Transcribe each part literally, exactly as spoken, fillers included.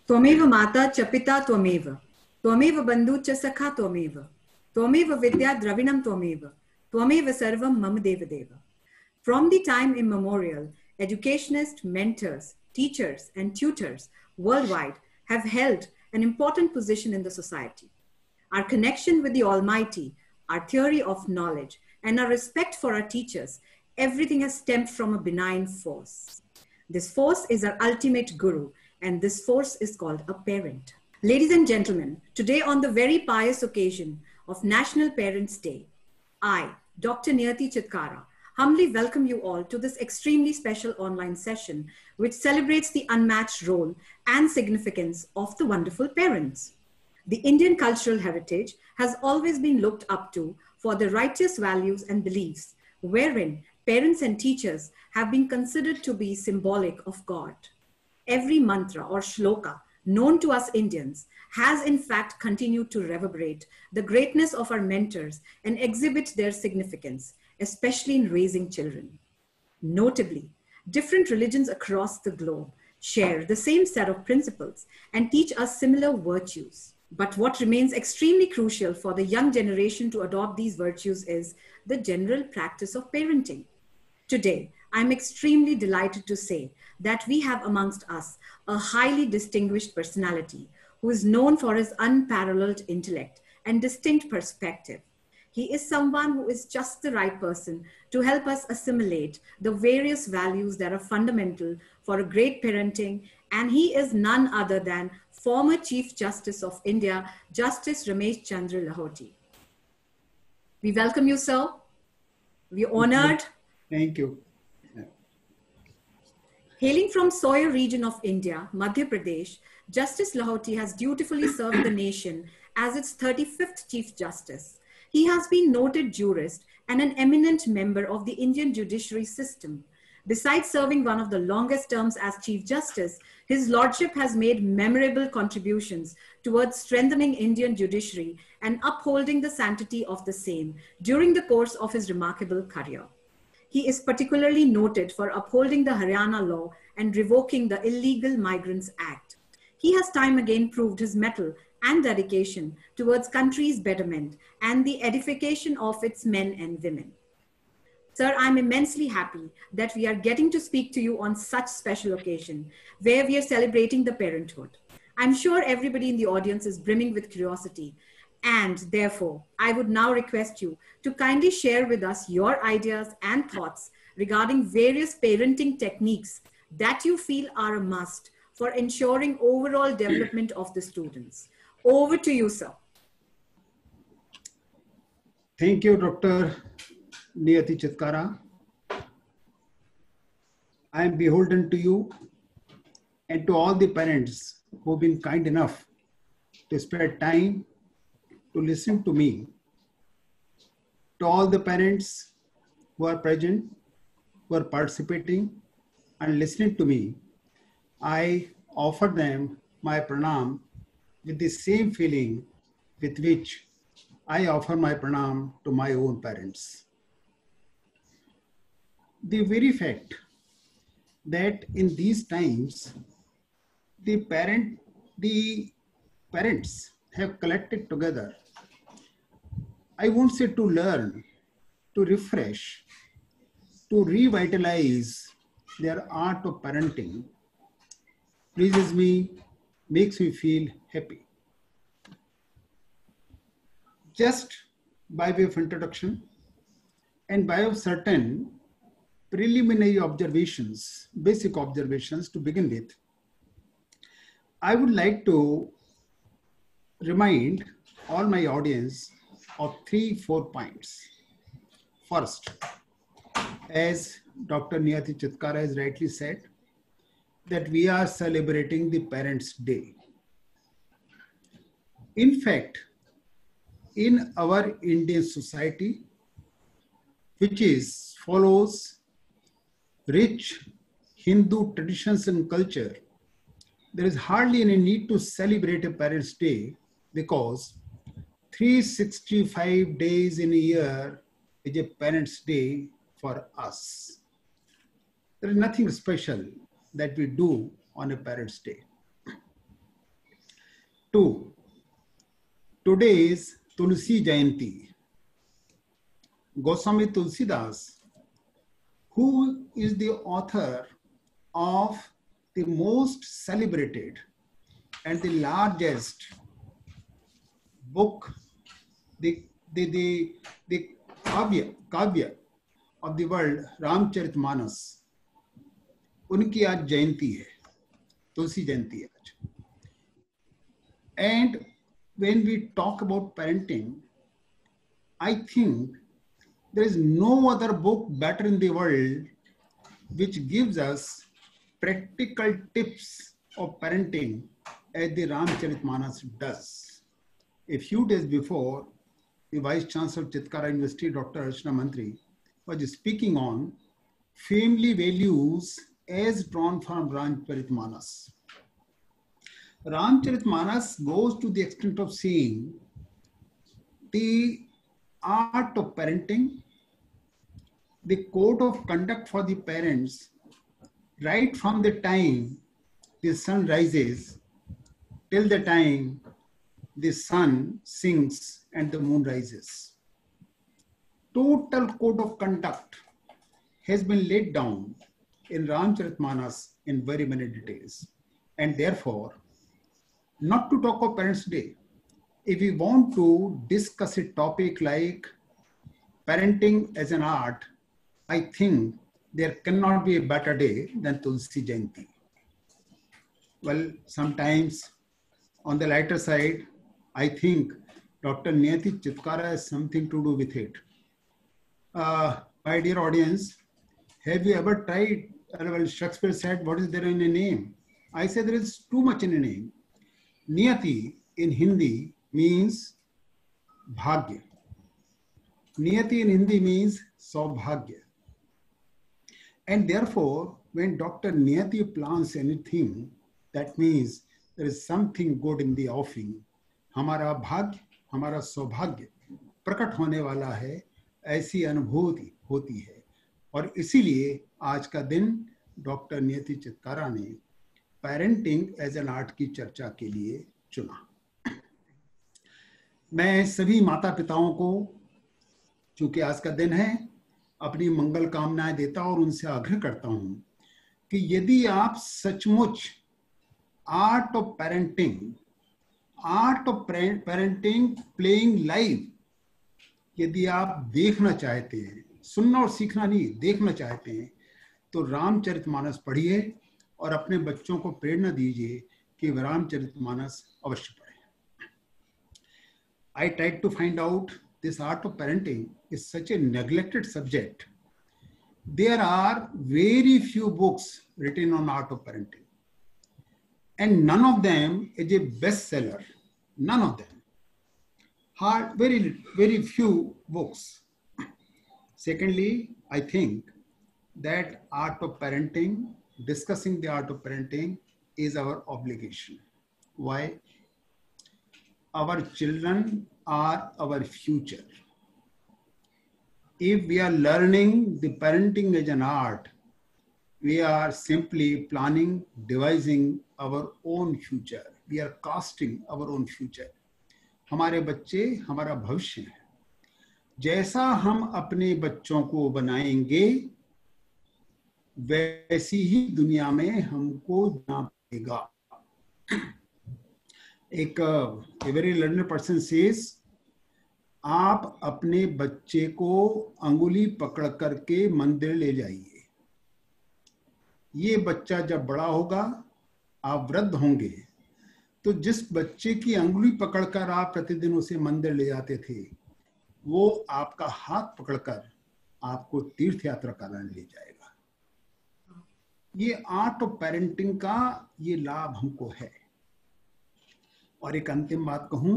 Twameva mata cha pita twameva. Twameva bandhu cha sakha twameva. Twameva vidya dravinam twameva. Twameva sarvam mama deva deva. From the time immemorial, educationists, mentors, teachers, and tutors worldwide have held an important position in the society. Our connection with the Almighty, our theory of knowledge, and our respect for our teachers, everything has stemmed from a benign force. This force is our ultimate guru, and this force is called a parent. Ladies and gentlemen, today on the very pious occasion of National Parents' Day, I, Doctor Niyati Chitkara, humbly welcome you all to this extremely special online session which celebrates the unmatched role and significance of the wonderful parents. The Indian cultural heritage has always been looked up to for the righteous values and beliefs wherein parents and teachers have been considered to be symbolic of God. Every mantra or shloka known to us Indians has in fact continued to reverberate the greatness of our mentors and exhibit their significance, especially in raising children. Notably, different religions across the globe share the same set of principles and teach us similar virtues. But what remains extremely crucial for the young generation to adopt these virtues is the general practice of parenting. Today, I'm extremely delighted to say that we have amongst us a highly distinguished personality who is known for his unparalleled intellect and distinct perspective. He is someone who is just the right person to help us assimilate the various values that are fundamental for a great parenting, and he is none other than former Chief Justice of India, Justice Ramesh Chandra Lahoti. We welcome you, sir. We're honored. Thank you. Hailing from Sawyer region of India, Madhya Pradesh, Justice Lahoti has dutifully served the nation as its thirty-fifth Chief Justice. He has been noted jurist and an eminent member of the Indian judiciary system. Besides serving one of the longest terms as Chief Justice, his lordship has made memorable contributions towards strengthening Indian judiciary and upholding the sanctity of the same during the course of his remarkable career. He is particularly noted for upholding the Haryana law and revoking the Illegal Migrants Act. He has time again proved his mettle and dedication towards country's betterment and the edification of its men and women. Sir, I'm immensely happy that we are getting to speak to you on such special occasion where we are celebrating the parenthood. I'm sure everybody in the audience is brimming with curiosity, and therefore, I would now request you to kindly share with us your ideas and thoughts regarding various parenting techniques that you feel are a must for ensuring overall development of the students. Over to you, sir. Thank you, Doctor Niyati Chitkara. I am beholden to you and to all the parents who have been kind enough to spare time to listen to me. To all the parents who are present, who are participating and listening to me, I offer them my pranam with the same feeling with which I offer my pranam to my own parents. The very fact that in these times, the parent, the parents have collected together, I won't say to learn, to refresh, to revitalize their art of parenting, pleases me, makes me feel happy. Just by way of introduction and by way of certain preliminary observations, basic observations to begin with, I would like to remind all my audience of three, four points. First, as Doctor Niyati Chitkara has rightly said, that we are celebrating the Parents' Day. In fact, in our Indian society, which is follows rich Hindu traditions and culture, there is hardly any need to celebrate a Parents' Day because three hundred sixty-five days in a year is a Parents' Day for us. There is nothing special that we do on a Parents' Day. Two, today is Tulsi Jayanti. Goswami Tulsidas, who is the author of the most celebrated and the largest book, the the the, the Kavya, Kavya of the world, Ramcharitmanas, उनकी आज जयंती है, तुलसी जयंती आज. And when we talk about parenting, I think there is no other book better in the world which gives us practical tips of parenting as the Ramcharitmanas does. A few days before, the Vice Chancellor of Chitkara University, Doctor Archana Mantri, was speaking on family values as drawn from Ramcharitmanas. Ramcharitmanas goes to the extent of saying the art of parenting, the code of conduct for the parents, right from the time the sun rises till the time the sun sinks and the moon rises. Total code of conduct has been laid down in Ramcharitmanas in very many details. And therefore, not to talk of Parents' Day, if we want to discuss a topic like parenting as an art, I think there cannot be a better day than Tulsi Jayanti. Well, sometimes on the lighter side, I think Doctor Niyati Chitkara has something to do with it. Uh, my dear audience, have you ever tried, well, Shakespeare said, what is there in a name? I said there is too much in a name. Niyati in Hindi means bhagya. Niyati in Hindi means saubhagya. And therefore, when Doctor Niyati plans anything, that means there is something good in the offing. हमारा भाग्य, हमारा सौभाग्य प्रकट होने वाला है, ऐसी अनुभूति होती है. और इसीलिए आज का दिन डॉक्टर नियति चित्कारा ने पेरेंटिंग एज एन आर्ट की चर्चा के लिए चुना. मैं सभी माता पिताओं को, चूंकि आज का दिन है, अपनी मंगल कामनाएं देता और उनसे आग्रह करता हूं कि यदि आप सचमुच art of parenting, art of parenting playing live, यदि आप देखना चाहते हैं, सुनना और सीखना नहीं, देखना चाहते हैं, तो रामचरितमानस पढ़िए और अपने बच्चों को प्रेरणा दीजिए कि रामचरितमानस अवश्य पढ़ें. I tried to find out this art of parenting is such a neglected subject. There are very few books written on art of parenting, and none of them is a bestseller. None of them. Hard, very, very few books. Secondly, I think that art of parenting, discussing the art of parenting is our obligation. Why? Our children are our future. If we are learning the parenting as an art, we are simply planning, devising our own future. We are casting our own future. हमारे बच्चे हमारा भविष्य है. जैसा हम अपने बच्चों को बनाएंगे, वैसी ही दुनिया में हमको जाना पड़ेगा. एक a very learned person says, आप अपने बच्चे को अंगुली पकड़ करके मंदिर ले जाइए. ये बच्चा जब बड़ा होगा, आप वृद्ध होंगे, तो जिस बच्चे की अंगुली पकड़कर आप प्रतिदिन उसे मंदिर ले जाते थे, वो आपका हाथ पकड़कर आपको तीर्थ यात्रा कराने ले जाएगा. ये आर्ट ऑफ पेरेंटिंग का ये लाभ हमको है. और एक अंतिम बात कहूं,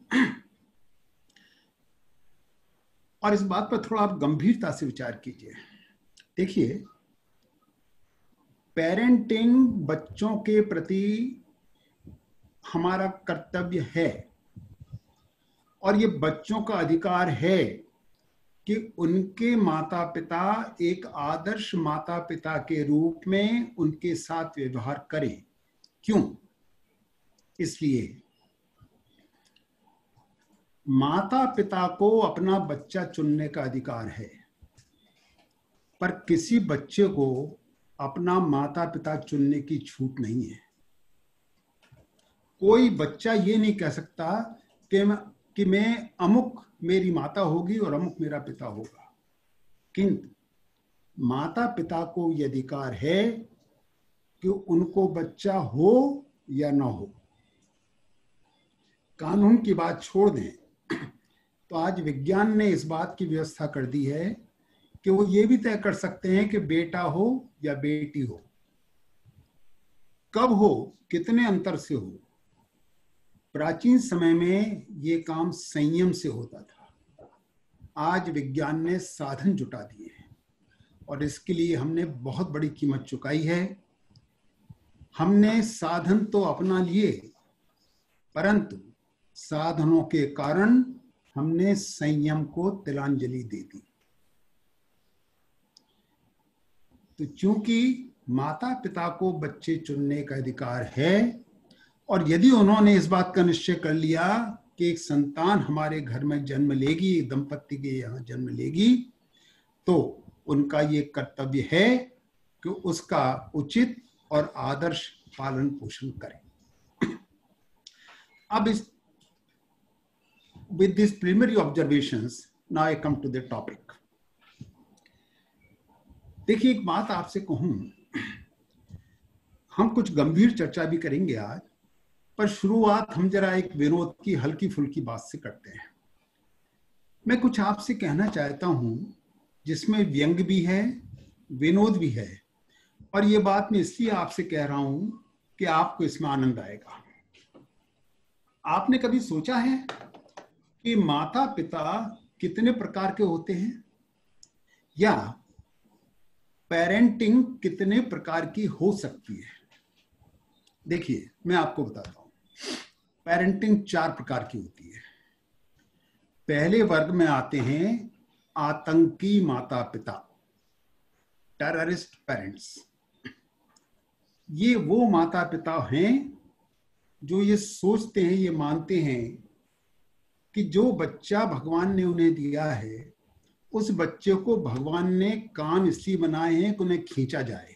और इस बात पर थोड़ा आप गंभीरता से विचार कीजिए. देखिए, पेरेंटिंग बच्चों के प्रति हमारा कर्तव्य है, और ये बच्चों का अधिकार है कि उनके माता पिता एक आदर्श माता पिता के रूप में उनके साथ व्यवहार करें. क्यों? इसलिए माता पिता को अपना बच्चा चुनने का अधिकार है, पर किसी बच्चे को अपना माता पिता चुनने की छूट नहीं है। कोई बच्चा ये नहीं कह सकता कि मैं कि मैं अमुक मेरी माता होगी और अमुक मेरा पिता होगा, किंतु माता पिता को यह अधिकार है कि उनको बच्चा हो या ना हो। कानून की बात छोड़ दें तो आज विज्ञान ने इस बात की व्यवस्था कर दी है कि वो ये भी तय कर सकते हैं कि बेटा हो या बेटी हो, कब हो, कितने अंतर से हो। प्राचीन समय में ये काम संयम से होता था, आज विज्ञान ने साधन जुटा दिए हैं और इसके लिए हमने बहुत बड़ी कीमत चुकाई है। हमने साधन तो अपना लिए, परंतु साधनों के कारण हमने संयम को तिलांजलि दे दी। तो चूंकि माता पिता को बच्चे चुनने का अधिकार है और यदि उन्होंने इस बात का निश्चय कर लिया कि एक संतान हमारे घर में जन्म लेगी, दंपति के यहाँ जन्म लेगी, तो उनका ये कर्तव्य है कि उसका उचित और आदर्श पालन पोषण करें। अब इस with these preliminary observations, now I come to the topic. देखिए, एक बात आपसे कहूं, हम कुछ गंभीर चर्चा भी करेंगे आज, पर शुरुआत हम जरा एक विनोद की हल्की फुल्की बात से करते हैं। मैं कुछ आपसे कहना चाहता हूं जिसमें व्यंग भी है, विनोद भी है, और ये बात मैं इसलिए आपसे कह रहा हूं कि आपको इसमें आनंद आएगा। आपने कभी सोचा है कि माता पिता कितने प्रकार के होते हैं, या पेरेंटिंग कितने प्रकार की हो सकती है? देखिए, मैं आपको बताता हूं, पेरेंटिंग चार प्रकार की होती है। पहले वर्ग में आते हैं आतंकी माता पिता, टेररिस्ट पेरेंट्स। ये वो माता पिता हैं जो ये सोचते हैं, ये मानते हैं कि जो बच्चा भगवान ने उन्हें दिया है, उस बच्चे को भगवान ने कान इसलिए बनाए हैं कि उन्हें खींचा जाए,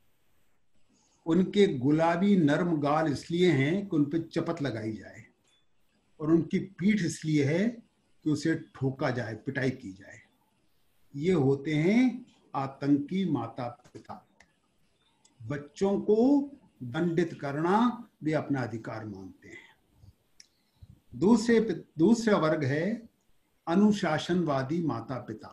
उनके गुलाबी नरम गाल इसलिए हैं कि उन पर चपत लगाई जाए, और उनकी पीठ इसलिए है कि उसे ठोका जाए, पिटाई की जाए। ये होते हैं आतंकी माता पिता। बच्चों को दंडित करना वे अपना अधिकार मानते हैं। दूसरे दूसरा वर्ग है अनुशासनवादी माता पिता।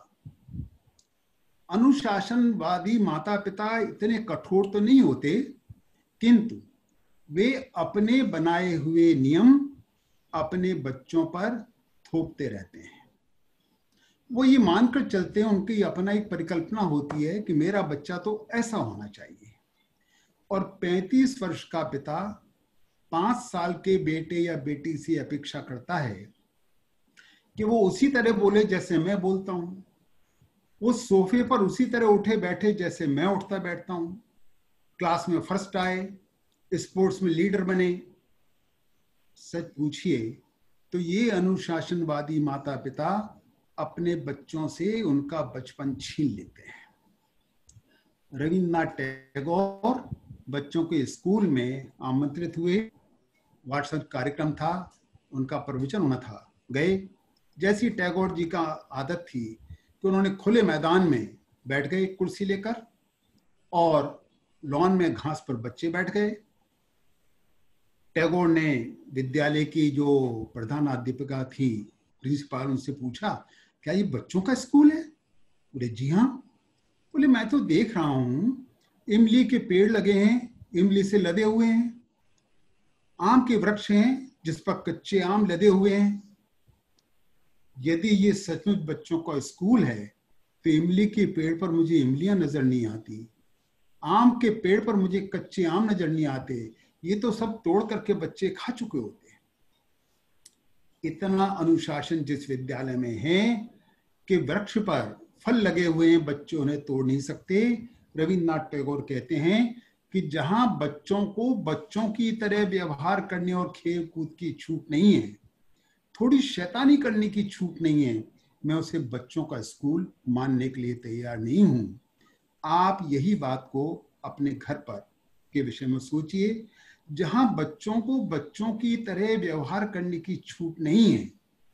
अनुशासनवादी माता पिता इतने कठोर तो नहीं होते, किंतु वे अपने बनाए हुए नियम अपने बच्चों पर थोपते रहते हैं। वो ये मानकर चलते हैं, उनकी अपना एक परिकल्पना होती है कि मेरा बच्चा तो ऐसा होना चाहिए। और पैंतीस वर्ष का पिता पांच साल के बेटे या बेटी से अपेक्षा करता है कि वो उसी तरह बोले जैसे मैं बोलता हूं, वो सोफे पर उसी तरह उठे बैठे जैसे मैं उठता बैठता हूं, क्लास में फर्स्ट आए, स्पोर्ट्स में लीडर बने। सच पूछिए तो ये अनुशासनवादी माता पिता अपने बच्चों से उनका बचपन छीन लेते हैं। रविन्द्रनाथ टैगोर बच्चों के स्कूल में आमंत्रित हुए, व्हाट्सएप कार्यक्रम था, उनका प्रवचन होना था, गए। जैसी टैगोर जी का आदत थी कि उन्होंने खुले मैदान में बैठ गए कुर्सी लेकर, और लॉन में घास पर बच्चे बैठ गए। टैगोर ने विद्यालय की जो प्रधान अध्यापिका थी, प्रिंसिपाल, उनसे पूछा, क्या ये बच्चों का स्कूल है? बोले जी हाँ। बोले मैं तो देख रहा हूं इमली के पेड़ लगे हैं, इमली से लदे हुए हैं, आम के वृक्ष हैं जिस पर कच्चे आम लदे हुए हैं। यदि ये सचमुच बच्चों का स्कूल है तो इमली के पेड़ पर मुझे इमलियां नजर नहीं आती, आम के पेड़ पर मुझे कच्चे आम नजर नहीं आते, ये तो सब तोड़ करके बच्चे खा चुके होते हैं। इतना अनुशासन जिस विद्यालय में है कि वृक्ष पर फल लगे हुए हैं, बच्चे उन्हें तोड़ नहीं सकते। रविन्द्रनाथ टैगोर कहते हैं कि जहां बच्चों को बच्चों की तरह व्यवहार करने और खेल कूद की छूट नहीं है, थोड़ी शैतानी करने की छूट नहीं है, मैं उसे बच्चों का स्कूल मानने के लिए तैयार नहीं हूं। आप यही बात को अपने घर पर के विषय में सोचिए, जहां बच्चों को बच्चों की तरह व्यवहार करने की छूट नहीं है।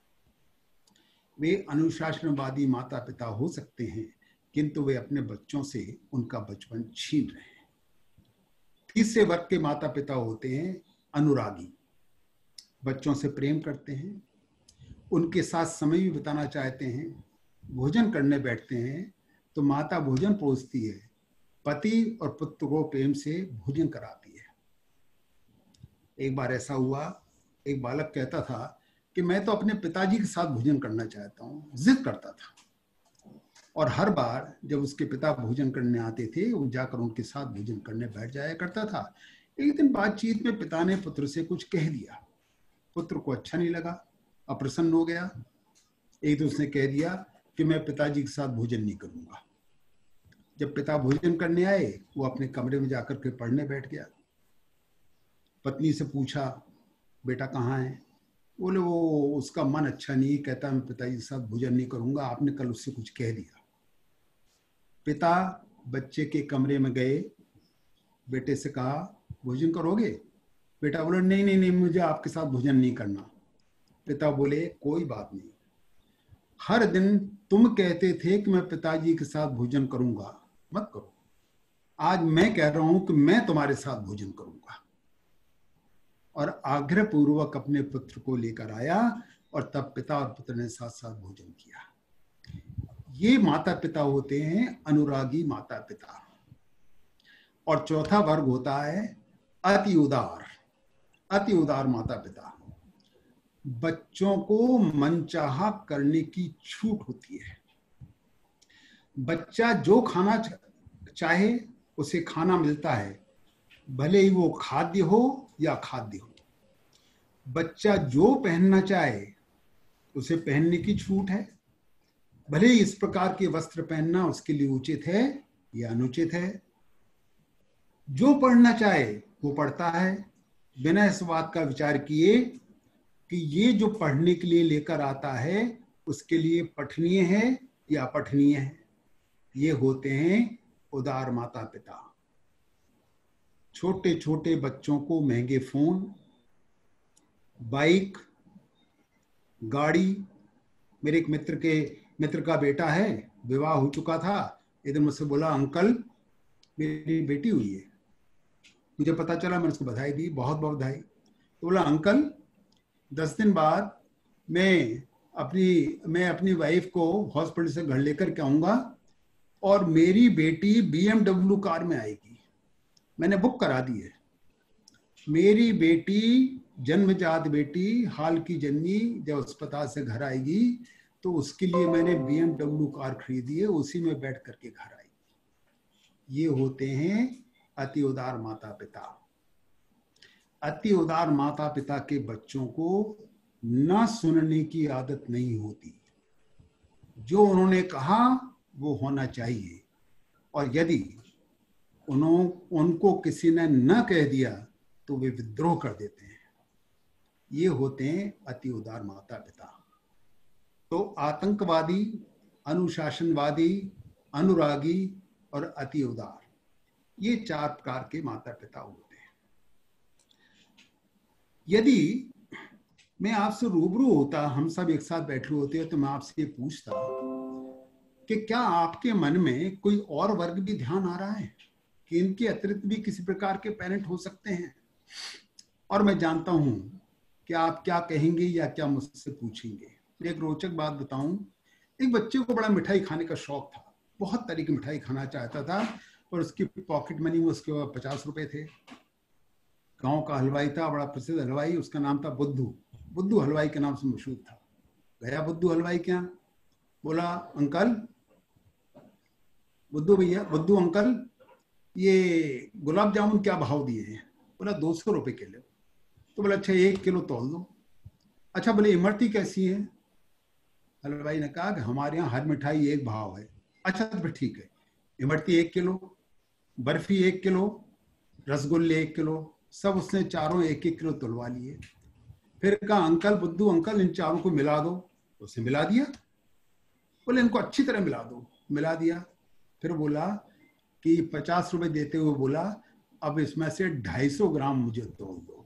वे अनुशासनवादी माता पिता हो सकते हैं, किंतु वे अपने बच्चों से उनका बचपन छीन रहे हैं। तीसरे वर्ग के माता पिता होते हैं अनुरागी। बच्चों से प्रेम करते हैं, उनके साथ समय भी बिताना चाहते हैं। भोजन करने बैठते हैं तो माता भोजन परोसती है, पति और पुत्र को प्रेम से भोजन कराती है। एक बार ऐसा हुआ, एक बालक कहता था कि मैं तो अपने पिताजी के साथ भोजन करना चाहता हूँ, जिद करता था। और हर बार जब उसके पिता भोजन करने आते थे, वो जाकर उनके साथ भोजन करने बैठ जाया करता था। एक दिन बातचीत में पिता ने पुत्र से कुछ कह दिया। पुत्र को अच्छा नहीं लगा, अप्रसन्न हो गया। एक दिन उसने कह दिया कि मैं पिताजी के साथ भोजन नहीं करूंगा। जब पिता भोजन करने आए, वो अपने कमरे में जाकर के पढ़ने बैठ गया। पत्नी से पूछा, बेटा कहाँ है? बोले वो उसका मन अच्छा नहीं, कहता मैं पिताजी के साथ भोजन नहीं करूंगा, आपने कल उससे कुछ कह दिया। पिता बच्चे के कमरे में गए, बेटे से कहा भोजन करोगे? बेटा बोले नहीं नहीं नहीं, मुझे आपके साथ भोजन नहीं करना। पिता बोले कोई बात नहीं, हर दिन तुम कहते थे कि मैं पिताजी के साथ भोजन करूंगा, मत करो। आज मैं कह रहा हूं कि मैं तुम्हारे साथ भोजन करूंगा। और आग्रह पूर्वक अपने पुत्र को लेकर आया और तब पिता और पुत्र ने साथ साथ भोजन किया। ये माता पिता होते हैं अनुरागी माता पिता। और चौथा वर्ग होता है अति उदार। अति उदार माता पिता, बच्चों को मनचाहा करने की छूट होती है। बच्चा जो खाना चाहे उसे खाना मिलता है, भले ही वो खाद्य हो या खाद्य हो। बच्चा जो पहनना चाहे उसे पहनने की छूट है, भले ही इस प्रकार के वस्त्र पहनना उसके लिए उचित है या अनुचित है। जो पढ़ना चाहे वो पढ़ता है, बिना इस बात का विचार किए कि ये जो पढ़ने के लिए लेकर आता है उसके लिए पठनीय है या अपठनीय है। ये होते हैं उदार माता पिता। छोटे छोटे बच्चों को महंगे फोन, बाइक, गाड़ी। मेरे एक मित्र के मित्र का बेटा है, विवाह हो चुका था। एक दिन मुझसे बोला अंकल मेरी बेटी हुई है। मुझे पता चला, मैंने उसको बधाई दी, बहुत बहुत बधाई। तो बोला अंकल दस दिन बाद मैं अपनी मैं अपनी वाइफ को हॉस्पिटल से घर लेकर के आऊंगा और मेरी बेटी बीएमडब्ल्यू कार में आएगी, मैंने बुक करा दी है। मेरी बेटी जन्मजात बेटी हाल की जन्मी जब अस्पताल से घर आएगी तो उसके लिए मैंने बीएमडब्ल्यू कार खरीदी है, उसी में बैठ करके घर आएगी। ये होते हैं अति उदार माता पिता। अति उदार माता पिता के बच्चों को न सुनने की आदत नहीं होती। जो उन्होंने कहा वो होना चाहिए, और यदि उन्हों उनको किसी ने न कह दिया तो वे विद्रोह कर देते हैं। ये होते हैं अति उदार माता पिता। तो आतंकवादी, अनुशासनवादी, अनुरागी और अति उदार, ये चार प्रकार के माता पिता होते हैं। यदि मैं आपसे रूबरू होता, हम सब एक साथ बैठे होते, तो मैं आपसे ये पूछता कि क्या आपके मन में कोई और वर्ग भी ध्यान आ रहा है कि इनके अतिरिक्त भी किसी प्रकार के पेरेंट हो सकते हैं? और मैं जानता हूं कि आप क्या कहेंगे या क्या मुझसे पूछेंगे। एक रोचक बात बताऊं, एक बच्चे को बड़ा मिठाई खाने का शौक था, बहुत तरह की मिठाई खाना चाहता था, और उसकी पॉकेट मनी में उसके पचास रुपए थे। गांव का हलवाई था, बड़ा प्रसिद्ध हलवाई, उसका नाम था बुद्धू। बुद्धू हलवाई के नाम से मशहूर था। गया बुद्धू हलवाई के यहाँ, बोला अंकल, बुद्धू भैया, बुद्धू अंकल, ये गुलाब जामुन क्या भाव दिए हैं? बोला दो सौ रुपये किलो। तो बोला अच्छा एक किलो तोल दो। अच्छा बोले इमरती कैसी है? हलवाई ने कहा कि हमारे यहाँ हर मिठाई एक भाव है। अच्छा तो फिर ठीक है, इमरती एक किलो, बर्फी एक किलो, रसगुल्ले एक किलो, सब उसने चारों एक एक किलो तुलवा लिए। फिर कहा अंकल बुद्धू अंकल इन चारों को मिला दो, उसे मिला दिया। बोले इनको अच्छी तरह मिला दो, मिला दिया। फिर बोला कि पचास रुपए देते हुए बोला अब इसमें से ढाई सौ ग्राम मुझे तोड़ दो।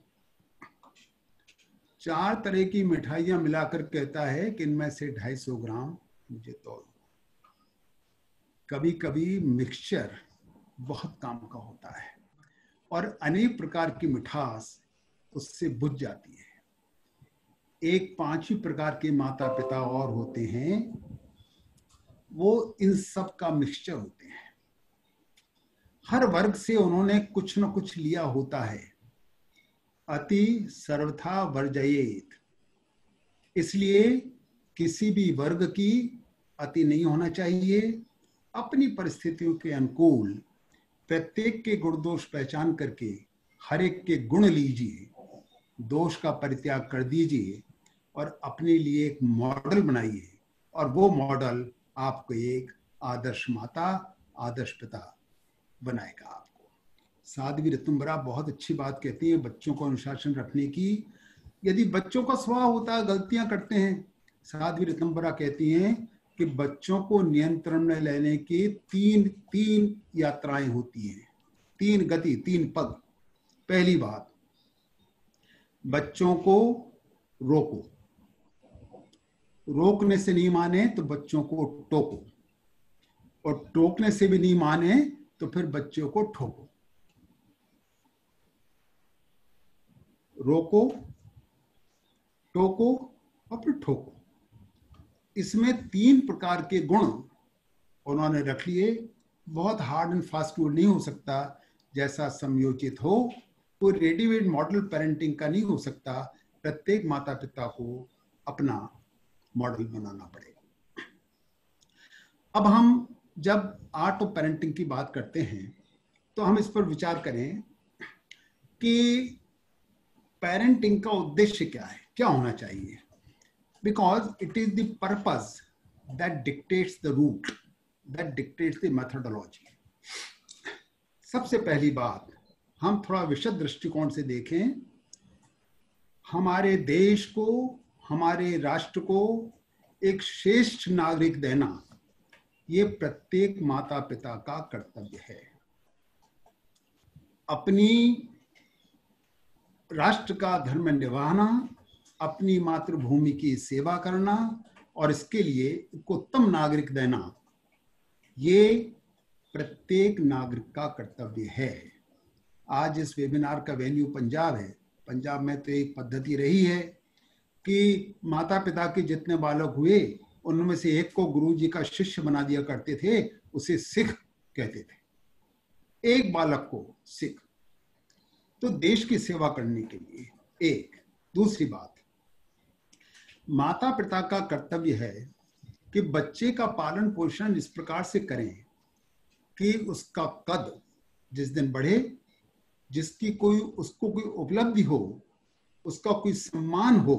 चार तरह की मिठाइयां मिलाकर कहता है कि इनमें से ढाई सौ ग्राम मुझे तोड़ दो। कभी कभी मिक्सचर बहुत काम का होता है और अनेक प्रकार की मिठास उससे बुझ जाती है। एक पांचवी प्रकार के माता पिता और होते हैं, वो इन सब का मिक्सचर होते हैं। हर वर्ग से उन्होंने कुछ न कुछ लिया होता है। अति सर्वथा वर्जयेत, इसलिए किसी भी वर्ग की अति नहीं होना चाहिए। अपनी परिस्थितियों के अनुकूल प्रत्येक के गुण दोष पहचान करके हर एक के गुण लीजिए, दोष का परित्याग कर दीजिए और अपने लिए एक मॉडल बनाइए, और वो मॉडल आपको एक आदर्श माता आदर्श पिता बनाएगा आपको। साध्वी ऋतुम्बरा बहुत अच्छी बात कहती है बच्चों को अनुशासन रखने की। यदि बच्चों का स्वभाव होता है गलतियां करते हैं, साध्वी ऋतुम्बरा कहती हैं कि बच्चों को नियंत्रण में लेने की तीन तीन यात्राएं होती हैं, तीन गति, तीन पद। पहली बात, बच्चों को रोको, रोकने से नहीं माने तो बच्चों को टोको, और टोकने से भी नहीं माने तो फिर बच्चों को ठोको। रोको, टोको और फिर ठोको। इसमें तीन प्रकार के गुण उन्होंने रख लिए। बहुत हार्ड एंड फास्ट रूल नहीं हो सकता, जैसा समयोचित हो। कोई रेडीमेड मॉडल पेरेंटिंग का नहीं हो सकता। प्रत्येक माता पिता को अपना मॉडल बनाना पड़ेगा। अब हम जब आर्ट ऑफ पेरेंटिंग की बात करते हैं तो हम इस पर विचार करें कि पेरेंटिंग का उद्देश्य क्या है, क्या होना चाहिए। Because it is the purpose that dictates the root, that dictates the methodology. सबसे पहली बात, हम थोड़ा विशद दृष्टिकोण से देखें। हमारे देश को, हमारे राष्ट्र को एक श्रेष्ठ नागरिक देना, ये प्रत्येक माता पिता का कर्तव्य है। अपनी राष्ट्र का धर्म निभाना, अपनी मातृभूमि की सेवा करना और इसके लिए एक उत्तम नागरिक देना, ये प्रत्येक नागरिक का कर्तव्य है। आज इस वेबिनार का वेन्यू पंजाब है। पंजाब में तो एक पद्धति रही है कि माता पिता के जितने बालक हुए उनमें से एक को गुरुजी का शिष्य बना दिया करते थे, उसे सिख कहते थे। एक बालक को सिख, तो देश की सेवा करने के लिए एक। दूसरी बात, माता पिता का कर्तव्य है कि बच्चे का पालन पोषण इस प्रकार से करें कि उसका कद जिस दिन बढ़े, जिसकी कोई उसको कोई उपलब्धि हो, उसका कोई सम्मान हो,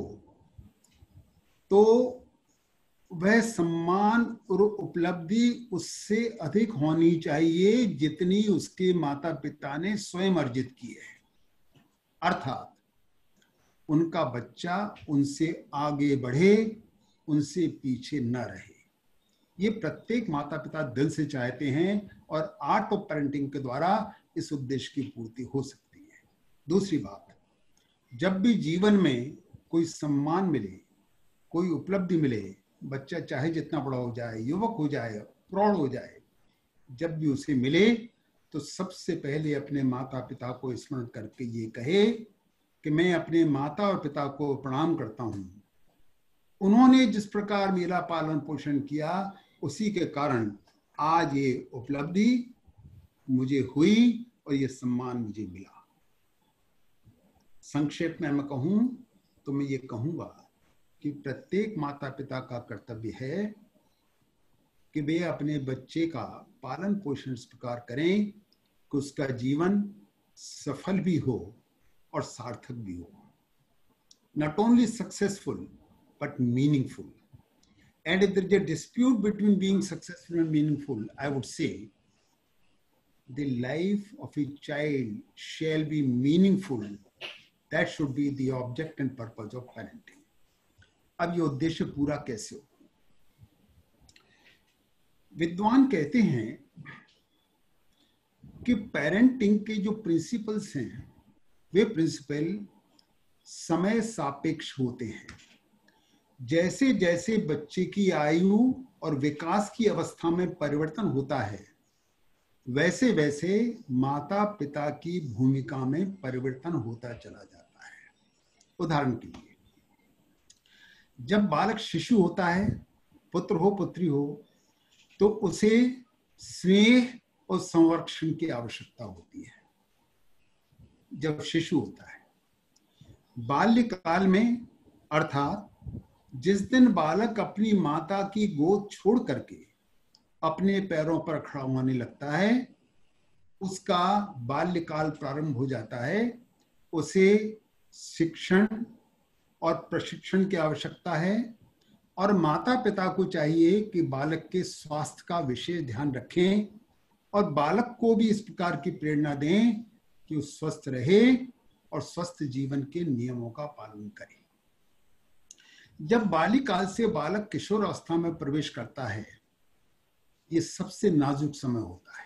तो वह सम्मान और उपलब्धि उससे अधिक होनी चाहिए जितनी उसके माता पिता ने स्वयं अर्जित की है। अर्थात उनका बच्चा उनसे आगे बढ़े, उनसे पीछे न रहे। ये प्रत्येक माता पिता दिल से चाहते हैं और आर्ट ऑफ पेरेंटिंग के द्वारा इस उद्देश्य की पूर्ति हो सकती है। दूसरी बात, जब भी जीवन में कोई सम्मान मिले, कोई उपलब्धि मिले, बच्चा चाहे जितना बड़ा हो जाए, युवक हो जाए, प्रौढ़ हो जाए, जब भी उसे मिले तो सबसे पहले अपने माता पिता को स्मरण करके ये कहे कि मैं अपने माता और पिता को प्रणाम करता हूं। उन्होंने जिस प्रकार मेरा पालन पोषण किया, उसी के कारण आज ये उपलब्धि मुझे हुई और ये सम्मान मुझे मिला। संक्षेप में मैं कहूं तो मैं ये कहूंगा कि प्रत्येक माता पिता का कर्तव्य है कि वे अपने बच्चे का पालन पोषण इस प्रकार करें कि उसका जीवन सफल भी हो और सार्थक भी हो। Not only successful but meaningful. And if there is a dispute between being successful and meaningful, I would say the life of a child shall be meaningful that should be the object and purpose of parenting. अब ये उद्देश्य पूरा कैसे हो? विद्वान कहते हैं कि पेरेंटिंग के जो प्रिंसिपल्स हैं वे प्रिंसिपल समय सापेक्ष होते हैं। जैसे जैसे बच्चे की आयु और विकास की अवस्था में परिवर्तन होता है, वैसे वैसे माता पिता की भूमिका में परिवर्तन होता चला जाता है। उदाहरण के लिए, जब बालक शिशु होता है, पुत्र हो पुत्री हो, तो उसे स्नेह और संरक्षण की आवश्यकता होती है जब शिशु होता है। बाल्यकाल में, अर्थात जिस दिन बालक अपनी माता की गोद छोड़ करके अपने पैरों पर खड़ा होने लगता है, उसका बाल्यकाल प्रारंभ हो जाता है। उसे शिक्षण और प्रशिक्षण की आवश्यकता है और माता पिता को चाहिए कि बालक के स्वास्थ्य का विशेष ध्यान रखें और बालक को भी इस प्रकार की प्रेरणा दें कि वो स्वस्थ रहे और स्वस्थ जीवन के नियमों का पालन करे। जब बाल्यकाल से बालक किशोर अवस्था में प्रवेश करता है, ये सबसे नाजुक समय होता है।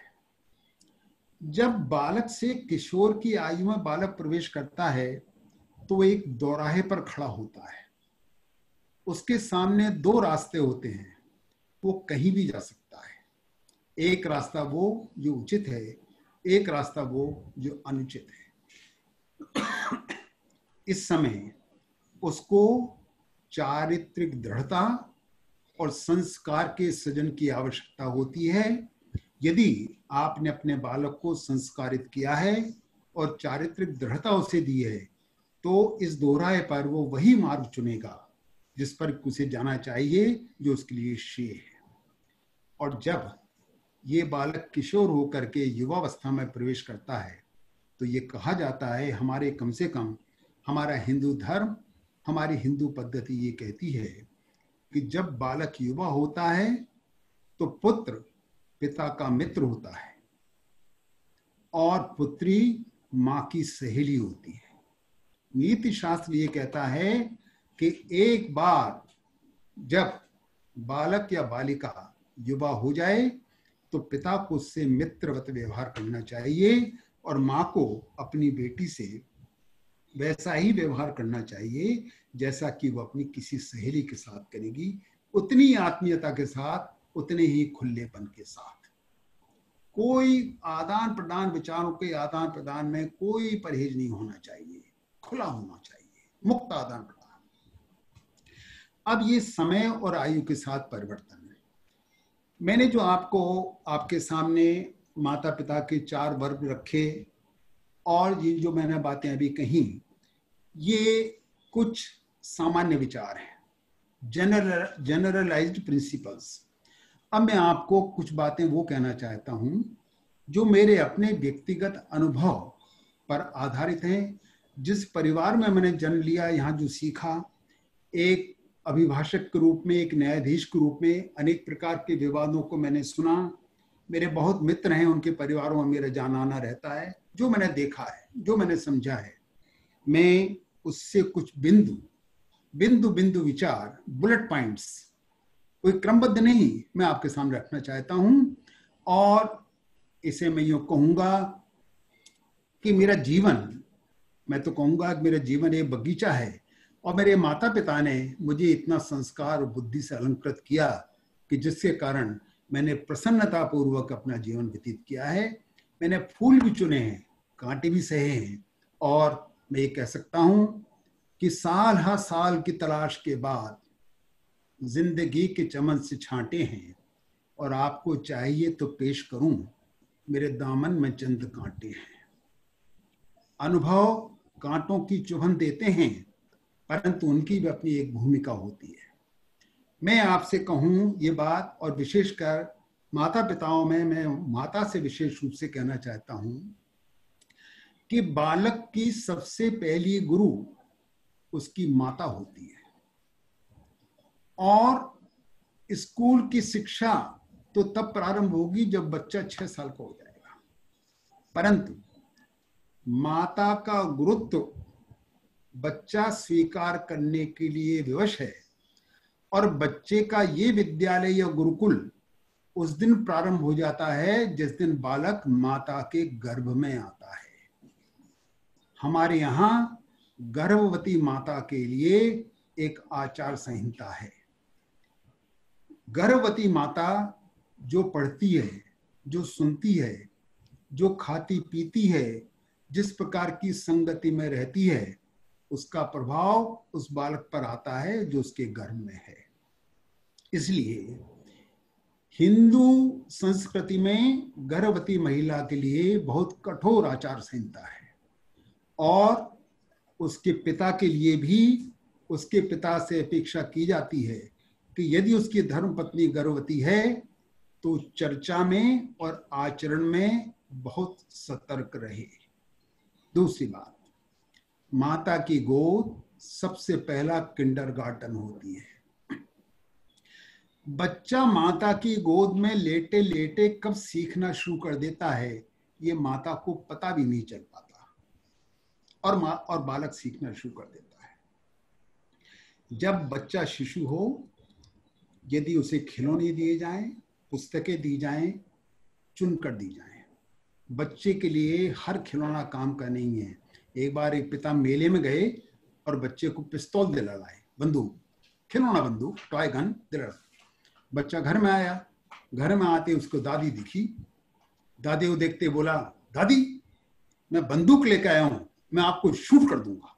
जब बालक से किशोर की आयु में बालक प्रवेश करता है तो वो एक दोराहे पर खड़ा होता है। उसके सामने दो रास्ते होते हैं, वो कहीं भी जा सकता है। एक रास्ता वो जो उचित है, एक रास्ता वो जो अनुचित है। इस समय उसको चारित्रिक दृढ़ता और संस्कार के सृजन की आवश्यकता होती है। यदि आपने अपने बालक को संस्कारित किया है और चारित्रिक दृढ़ता उसे दी है, तो इस दोहराए पर वो वही मार्ग चुनेगा जिस पर उसे जाना चाहिए, जो उसके लिए श्रेय है। और जब ये बालक किशोर होकर के युवावस्था में प्रवेश करता है, तो ये कहा जाता है, हमारे कम से कम हमारा हिंदू धर्म, हमारी हिंदू पद्धति ये कहती है कि जब बालक युवा होता है तो पुत्र पिता का मित्र होता है और पुत्री माँ की सहेली होती है। नीति शास्त्र ये कहता है कि एक बार जब बालक या बालिका युवा हो जाए तो पिता को उससे मित्रवत व्यवहार करना चाहिए और माँ को अपनी बेटी से वैसा ही व्यवहार करना चाहिए जैसा कि वो अपनी किसी सहेली के साथ करेगी, उतनी आत्मीयता के साथ, उतने ही खुलेपन के साथ। कोई आदान प्रदान, विचारों के आदान प्रदान में कोई परहेज नहीं होना चाहिए, खुला होना चाहिए, मुक्त आदान प्रदान। अब ये समय और आयु के साथ परिवर्तन है। मैंने जो आपको आपके सामने माता पिता के चार वर्ग रखे और ये जो मैंने बातें अभी कही, ये कुछ सामान्य विचार हैं, जनरल जनरलाइज्ड प्रिंसिपल्स। अब मैं आपको कुछ बातें वो कहना चाहता हूं जो मेरे अपने व्यक्तिगत अनुभव पर आधारित हैं। जिस परिवार में मैंने जन्म लिया, यहाँ जो सीखा, एक अभिभाषक के रूप में, एक न्यायाधीश के रूप में अनेक प्रकार के विवादों को मैंने सुना। मेरे बहुत मित्र हैं, उनके परिवारों में मेरा जाना आना रहता है। जो मैंने देखा है, जो मैंने समझा है, मैं उससे कुछ बिंदु बिंदु बिंदु विचार, बुलेट पॉइंट्स, कोई क्रमबद्ध नहीं, मैं आपके सामने रखना चाहता हूं। और इसे मैं यूं कहूंगा कि मेरा जीवन, मैं तो कहूंगा कि मेरा जीवन एक बगीचा है और मेरे माता पिता ने मुझे इतना संस्कार और बुद्धि से अलंकृत किया कि जिसके कारण मैंने प्रसन्नता पूर्वक अपना जीवन व्यतीत किया है। मैंने फूल भी चुने हैं, कांटे भी सहे हैं, और मैं ये कह सकता हूं कि साल हर साल की तलाश के बाद जिंदगी के चमन से छांटे हैं और आपको चाहिए तो पेश करूं, मेरे दामन में चंद कांटे हैं। अनुभव कांटों की चुभन देते हैं, परंतु उनकी भी अपनी एक भूमिका होती है। मैं आपसे कहूं ये बात, और विशेषकर माता पिताओं में मैं माता से विशेष रूप से कहना चाहता हूं कि बालक की सबसे पहली गुरु उसकी माता होती है। और स्कूल की शिक्षा तो तब प्रारंभ होगी जब बच्चा छह साल का हो जाएगा, परंतु माता का गुरुत्व बच्चा स्वीकार करने के लिए विवश है और बच्चे का ये विद्यालय या गुरुकुल उस दिन प्रारंभ हो जाता है जिस दिन बालक माता के गर्भ में आता है। हमारे यहाँ गर्भवती माता के लिए एक आचार संहिता है। गर्भवती माता जो पढ़ती है, जो सुनती है, जो खाती पीती है, जिस प्रकार की संगति में रहती है, उसका प्रभाव उस बालक पर आता है जो उसके गर्भ में है। इसलिए हिंदू संस्कृति में गर्भवती महिला के लिए बहुत कठोर आचार संहिता है और उसके पिता के लिए भी उसके पिता से अपेक्षा की जाती है कि यदि उसकी धर्मपत्नी गर्भवती है तो चर्चा में और आचरण में बहुत सतर्क रहे। दूसरी बात, माता की गोद सबसे पहला किंडरगार्टन होती है। बच्चा माता की गोद में लेटे लेटे कब सीखना शुरू कर देता है ये माता को पता भी नहीं चल पाता और माँ और बालक सीखना शुरू कर देता है। जब बच्चा शिशु हो, यदि उसे खिलौने दिए जाएं, पुस्तकें दी जाएं, चुनकर दी जाएं। बच्चे के लिए हर खिलौना काम का नहीं है। एक बार एक पिता मेले में गए और बच्चे को पिस्तौल दिला लाए, बंदूक, खिलौना बंदूक, टॉय गन दिला। बच्चा घर में आया, घर में आते उसको दादी दिखी। दादी को देखते बोला, दादी मैं बंदूक लेकर आया हूं, मैं आपको शूट कर दूंगा।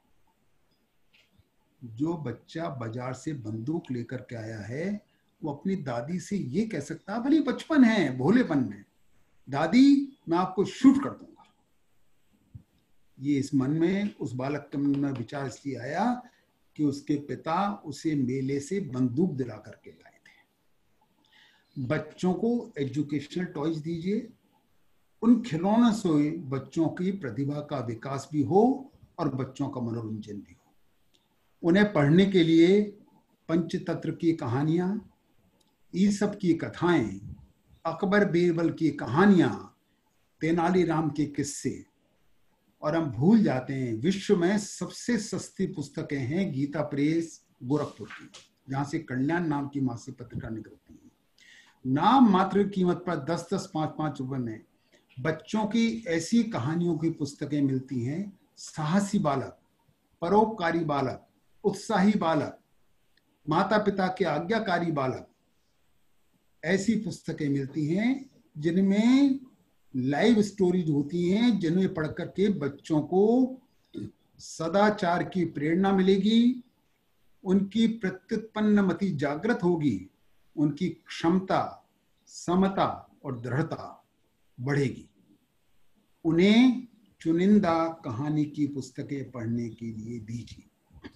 जो बच्चा बाजार से बंदूक लेकर के आया है वो अपनी दादी से ये कह सकता, भले बचपन है, भोलेपन में, दादी मैं आपको शूट कर दूंगा। ये इस मन में, उस बालक के मन में विचार इसलिए आया कि उसके पिता उसे मेले से बंदूक दिला करके लाए थे। बच्चों को एजुकेशनल टॉयज दीजिए, उन खिलौनों से बच्चों की प्रतिभा का विकास भी हो और बच्चों का मनोरंजन भी हो। उन्हें पढ़ने के लिए पंचतंत्र की कहानियां, ईसप की कथाएं, अकबर बीरबल की कहानियां, तेनालीराम के किस्से, और हम भूल जाते हैं विश्व में सबसे सस्ती पुस्तकें हैं गीता प्रेस गोरखपुर की, जहां से कल्याण नाम की मासिक पत्रिका निकलती है। नाम मात्र कीमत पर दस दस पांच पांच रुपए में बच्चों की ऐसी कहानियों की पुस्तकें मिलती हैं। साहसी बालक, परोपकारी बालक, उत्साही बालक, माता पिता के आज्ञाकारी बालक, ऐसी पुस्तकें मिलती हैं जिनमें लाइव स्टोरीज होती हैं, जिन्हें पढ़ करके बच्चों को सदाचार की प्रेरणा मिलेगी, उनकी प्रत्युत्पन्न मति जागृत होगी, उनकी क्षमता, समता और दृढ़ता बढ़ेगी। उन्हें चुनिंदा कहानी की पुस्तकें पढ़ने के लिए दीजिए।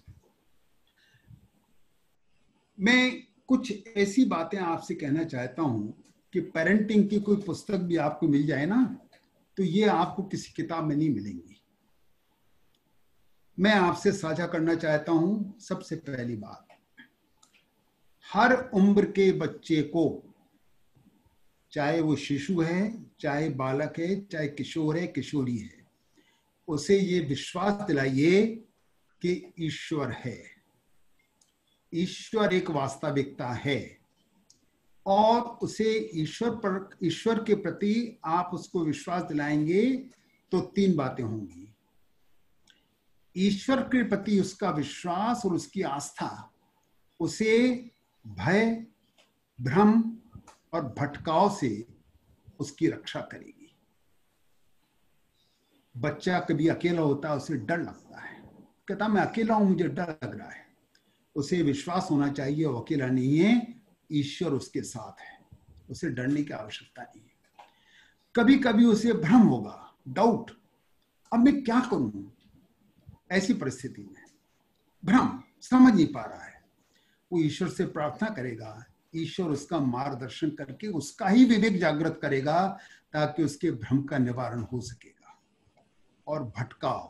मैं कुछ ऐसी बातें आपसे कहना चाहता हूं कि पेरेंटिंग की कोई पुस्तक भी आपको मिल जाए ना, तो ये आपको किसी किताब में नहीं मिलेंगी। मैं आपसे साझा करना चाहता हूं, सबसे पहली बात, हर उम्र के बच्चे को, चाहे वो शिशु है, चाहे बालक है, चाहे किशोर है, किशोरी है, उसे ये विश्वास दिलाइए कि ईश्वर है, ईश्वर एक वास्तविकता है, और उसे ईश्वर पर, ईश्वर के प्रति आप उसको विश्वास दिलाएंगे तो तीन बातें होंगी। ईश्वर के प्रति उसका विश्वास और उसकी आस्था उसे भय, भ्रम और भटकाव से उसकी रक्षा करेगी। बच्चा कभी अकेला होता है, उसे डर लगता है, कहता मैं अकेला हूं, मुझे डर लग रहा है। उसे विश्वास होना चाहिए वो अकेला नहीं है, ईश्वर उसके साथ है, उसे डरने की आवश्यकता नहीं है। कभी कभी उसे भ्रम होगा, डाउट, अब मैं क्या करूं, ऐसी परिस्थिति में भ्रम, समझ नहीं पा रहा है, वो ईश्वर से प्रार्थना करेगा, ईश्वर उसका मार्गदर्शन करके उसका ही विवेक जागृत करेगा ताकि उसके भ्रम का निवारण हो सकेगा। और भटकाव,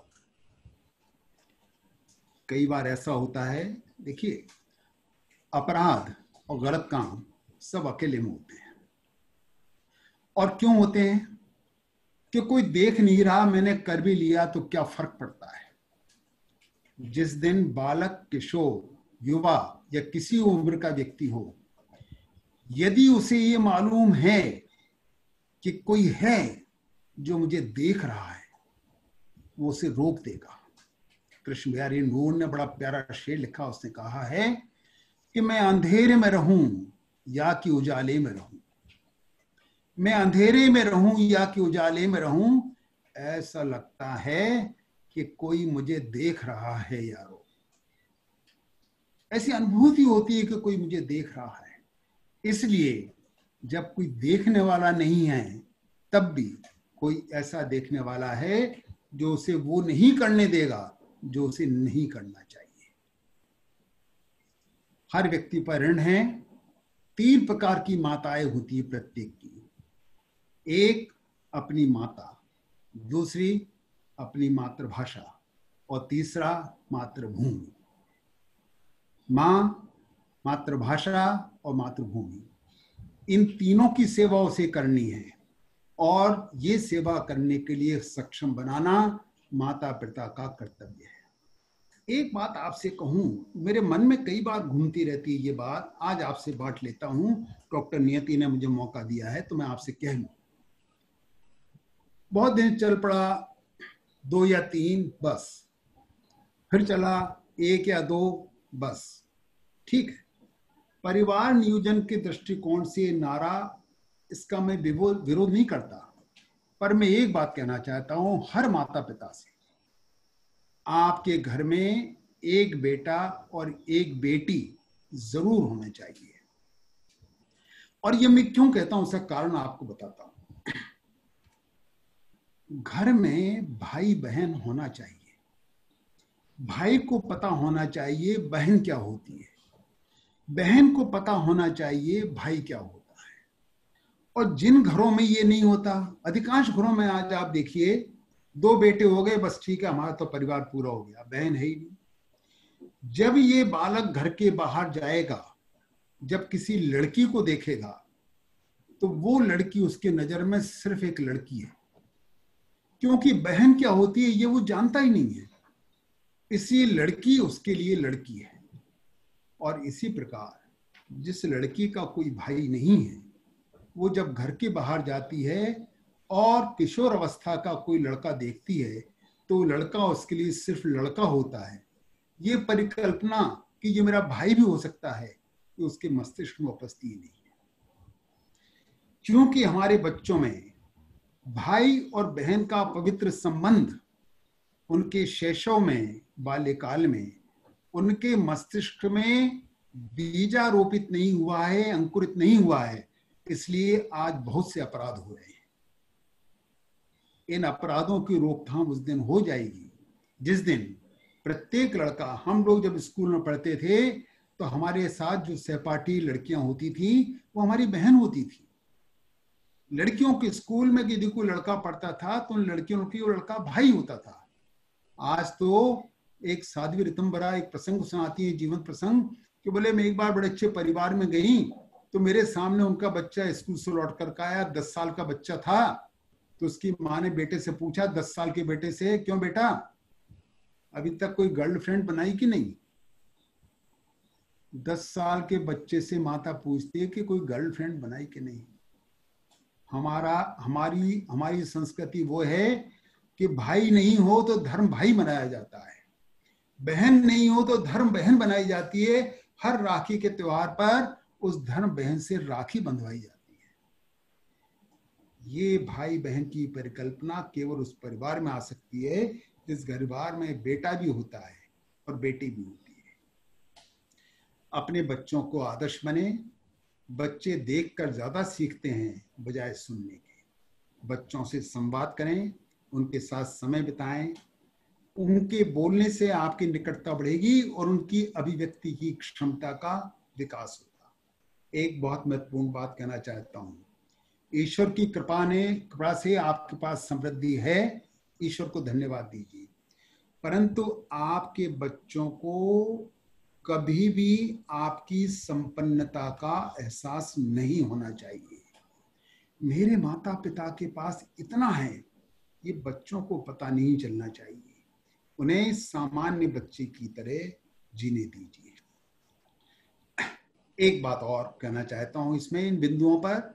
कई बार ऐसा होता है, देखिए अपराध और गलत काम सब अकेले में होते हैं। और क्यों होते हैं? कि कोई देख नहीं रहा, मैंने कर भी लिया तो क्या फर्क पड़ता है। जिस दिन बालक, किशोर, युवा या किसी उम्र का व्यक्ति हो, यदि उसे ये मालूम है कि कोई है जो मुझे देख रहा है, वो उसे रोक देगा। कृष्ण बिहारी नूर ने बड़ा प्यारा शेर लिखा, उसने कहा है कि मैं अंधेरे में रहूं या कि उजाले में रहूं, मैं अंधेरे में रहूं या कि उजाले में रहूं, ऐसा लगता है कि कोई मुझे देख रहा है यारो। ऐसी अनुभूति होती है कि कोई मुझे देख रहा है। इसलिए जब कोई देखने वाला नहीं है, तब भी कोई ऐसा देखने वाला है जो उसे वो नहीं करने देगा जो उसे नहीं करना चाहिए। हर व्यक्ति पर ऋण है। तीन प्रकार की माताएं होती है प्रत्येक की। एक अपनी माता, दूसरी अपनी मातृभाषा, और तीसरा मातृभूमि। मां, मातृभाषा और मातृभूमि, इन तीनों की सेवा उसे करनी है, और ये सेवा करने के लिए सक्षम बनाना माता पिता का कर्तव्य है। एक बात आपसे कहूं, मेरे मन में कई बार घूमती रहती है ये बात, आज आपसे बांट लेता हूं। डॉक्टर नियति ने मुझे मौका दिया है तो मैं आपसे कह लूं। बहुत दिन चल पड़ा, दो या तीन बस, फिर चला एक या दो बस, ठीक है। परिवार नियोजन के दृष्टिकोण से नारा, इसका मैं विरोध नहीं करता, पर मैं एक बात कहना चाहता हूं हर माता पिता से, आपके घर में एक बेटा और एक बेटी जरूर होने चाहिए। और ये मैं क्यों कहता हूं, उसका कारण आपको बताता हूं। घर में भाई बहन होना चाहिए। भाई को पता होना चाहिए बहन क्या होती है, बहन को पता होना चाहिए भाई क्या होता है। और जिन घरों में ये नहीं होता, अधिकांश घरों में आज आप देखिए, दो बेटे हो गए बस ठीक है, हमारा तो परिवार पूरा हो गया, बहन है ही नहीं। जब ये बालक घर के बाहर जाएगा, जब किसी लड़की को देखेगा, तो वो लड़की उसके नजर में सिर्फ एक लड़की है, क्योंकि बहन क्या होती है ये वो जानता ही नहीं है, इसी लड़की उसके लिए लड़की है। और इसी प्रकार जिस लड़की का कोई भाई नहीं है, वो जब घर के बाहर जाती है और किशोर अवस्था का कोई लड़का देखती है, तो लड़का उसके लिए सिर्फ लड़का होता है। ये परिकल्पना कि ये मेरा भाई भी हो सकता है, कि उसके मस्तिष्क में उपस्थित नहीं है। क्योंकि हमारे बच्चों में भाई और बहन का पवित्र संबंध उनके शैशव में, बाल्यकाल में, उनके मस्तिष्क में बीजारोपित नहीं हुआ है, अंकुरित नहीं हुआ है। इसलिए आज बहुत से अपराध हो रहे हैं। इन अपराधों की रोकथाम उस दिन हो जाएगी जिस दिन प्रत्येक लड़का, हम लोग जब स्कूल में पढ़ते थे तो हमारे साथ जो सहपाठी लड़कियां होती थी वो हमारी बहन होती थी। लड़कियों के स्कूल में यदि कोई लड़का पढ़ता था तो उन लड़कियों की वो लड़का भाई होता था। आज तो एक साध्वी ऋतंबरा एक प्रसंग सुनाती है, जीवन प्रसंग, कि बोले मैं एक बार बड़े अच्छे परिवार में गई तो मेरे सामने उनका बच्चा स्कूल से लौट कर आया, दस साल का बच्चा था। तो उसकी माँ ने बेटे से पूछा, दस साल के बेटे से, क्यों बेटा अभी तक कोई गर्लफ्रेंड बनाई कि नहीं? दस साल के बच्चे से माता पूछती है कि कोई गर्लफ्रेंड बनाई कि नहीं। हमारा हमारी हमारी संस्कृति वो है कि भाई नहीं हो तो धर्म भाई मनाया जाता है, बहन नहीं हो तो धर्म बहन बनाई जाती है। हर राखी के त्योहार पर उस धर्म बहन से राखी बंधवाई जाती है। ये भाई बहन की परिकल्पना केवल उस परिवार में आ सकती है जिस परिवार में बेटा भी होता है और बेटी भी होती है। अपने बच्चों को आदर्श बने। बच्चे देखकर ज्यादा सीखते हैं बजाय सुनने के। बच्चों से संवाद करें, उनके साथ समय बिताएं। उनके बोलने से आपकी निकटता बढ़ेगी और उनकी अभिव्यक्ति की क्षमता का विकास होगा। एक बहुत महत्वपूर्ण बात कहना चाहता हूं, ईश्वर की कृपा ने कृपा से आपके पास समृद्धि है, ईश्वर को धन्यवाद दीजिए। परंतु आपके बच्चों को कभी भी आपकी संपन्नता का एहसास नहीं होना चाहिए। मेरे माता पिता के पास इतना है, ये बच्चों को पता नहीं चलना चाहिए। उन्हें सामान्य बच्चे की तरह जीने दीजिए। एक बात और कहना चाहता हूं इसमें, इन बिंदुओं पर,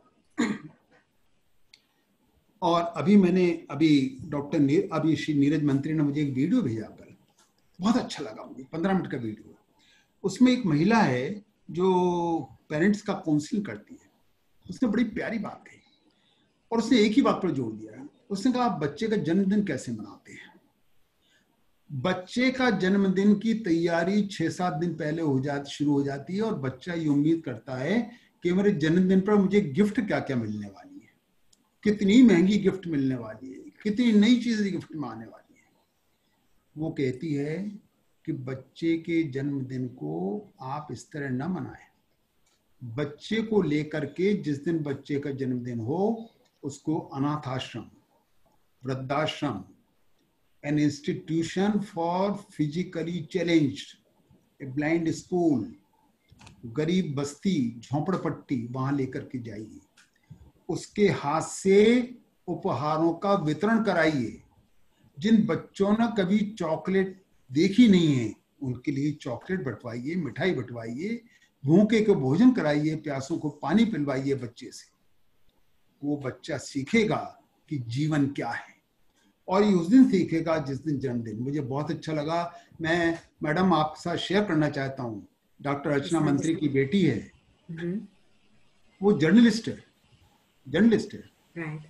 और अभी मैंने अभी डॉक्टर नीर अभी श्री नीरज मंत्री ने मुझे एक वीडियो भेजा कल, बहुत अच्छा लगा मुझे, पंद्रह मिनट का वीडियो। उसमें एक महिला है जो पेरेंट्स का काउंसलिंग करती है, उसने बड़ी प्यारी बात कही और उसने एक ही बात पर जोर दिया। उसने कहा, आप बच्चे का जन्मदिन कैसे मनाते हैं? बच्चे का जन्मदिन की तैयारी छह सात दिन पहले हो जाती शुरू हो जाती है और बच्चा ये उम्मीद करता है कि मेरे जन्मदिन पर मुझे गिफ्ट क्या क्या मिलने वाली है, कितनी महंगी गिफ्ट मिलने वाली है, कितनी नई चीजें गिफ्ट में आने वाली है। वो कहती है कि बच्चे के जन्मदिन को आप इस तरह न मनाएं। बच्चे को लेकर के जिस दिन बच्चे का जन्मदिन हो उसको अनाथ आश्रम, वृद्धाश्रम, an institution for physically challenged, a blind school, गरीब बस्ती, झोंपड़पट्टी, वहां लेकर के जाइए, उसके हाथ से उपहारों का वितरण कराइए। जिन बच्चों ने कभी चॉकलेट देखी नहीं है उनके लिए चॉकलेट बंटवाइए, मिठाई बंटवाइए, भूखे को भोजन कराइए, प्यासों को पानी पिलवाइए बच्चे से। वो बच्चा सीखेगा कि जीवन क्या है और ये उस दिन सीखेगा जिस दिन जन्मदिन। मुझे बहुत अच्छा लगा। मैं मैडम आपके साथ शेयर करना चाहता हूँ, डॉक्टर अर्चना मंत्री की बेटी है, वो जर्नलिस्ट है, जर्नलिस्ट है। राइट।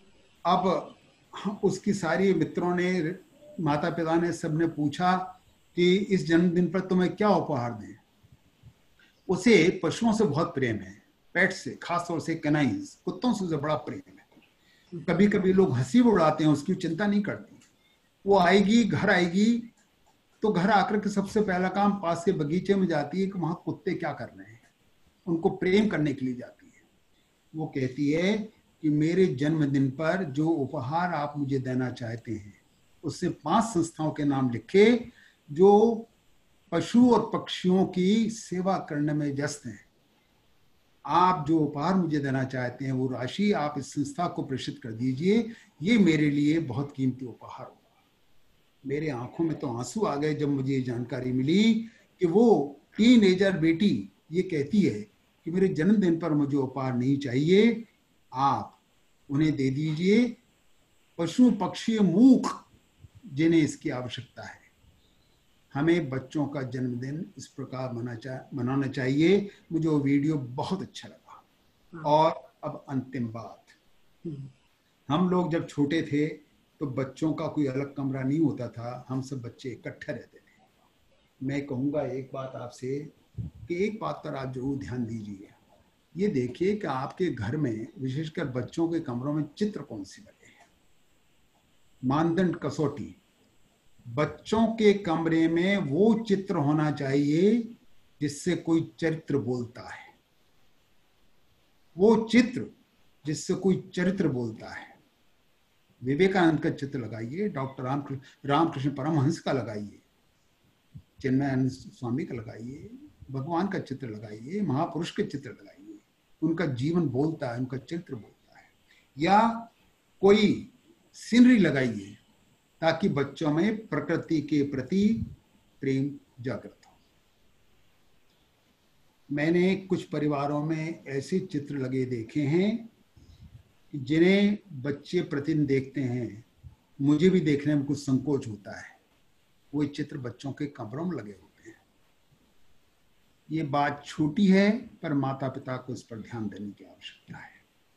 अब उसकी सारी मित्रों ने, माता पिता ने, सबने पूछा कि इस जन्मदिन पर तुम्हें क्या उपहार दें। उसे पशुओं से बहुत प्रेम है, पेट से, खासतौर से कैनाइन्स, कुत्तों से उसे बड़ा प्रेम है। कभी कभी लोग हंसी उड़ाते हैं, उसकी चिंता नहीं करती। वो आएगी, घर आएगी तो घर आकर के सबसे पहला काम पास के बगीचे में जाती है कि वहां कुत्ते क्या कर रहे हैं, उनको प्रेम करने के लिए जाती है। वो कहती है कि मेरे जन्मदिन पर जो उपहार आप मुझे देना चाहते हैं उससे पांच संस्थाओं के नाम लिखे जो पशु और पक्षियों की सेवा करने में व्यस्त हैं। आप जो उपहार मुझे देना चाहते हैं वो राशि आप इस संस्था को प्रेषित कर दीजिए, ये मेरे लिए बहुत कीमती उपहार होगा। मेरे आंखों में तो आंसू आ गए जब मुझे ये जानकारी मिली कि वो टीनेजर बेटी ये कहती है कि मेरे जन्मदिन पर मुझे उपहार नहीं चाहिए, आप उन्हें दे दीजिए पशु पक्षी मूक जिन्हें इसकी आवश्यकता है। हमें बच्चों का जन्मदिन इस प्रकार मना चा, मनाना चाहिए। मुझे वो वीडियो बहुत अच्छा लगा। और अब अंतिम बात, हम लोग जब छोटे थे तो बच्चों का कोई अलग कमरा नहीं होता था, हम सब बच्चे इकट्ठे रहते थे। मैं कहूँगा एक बात आपसे कि एक बात पर आप जरूर ध्यान दीजिए, ये देखिए कि आपके घर में विशेषकर बच्चों के कमरों में चित्र कौन से लगे हैं। मानदंड कसौटी, बच्चों के कमरे में वो चित्र होना चाहिए जिससे कोई चरित्र बोलता है, वो चित्र जिससे कोई चरित्र बोलता है। विवेकानंद का चित्र लगाइए, डॉक्टर रामकृष्ण रामकृष्ण परमहंस का लगाइए, चिन्मयानंद स्वामी का लगाइए, भगवान का चित्र लगाइए, महापुरुष के चित्र लगाइए। उनका जीवन बोलता है, उनका चरित्र बोलता है। या कोई सीनरी लगाइए ताकि बच्चों में प्रकृति के प्रति प्रेम जागृत हो। मैंने कुछ परिवारों में ऐसे चित्र लगे देखे हैं जिन्हें बच्चे प्रतिदिन देखते हैं, मुझे भी देखने में कुछ संकोच होता है। वो चित्र बच्चों के कमरों में लगे होते हैं। ये बात छोटी है पर माता पिता को इस पर ध्यान देने की आवश्यकता है।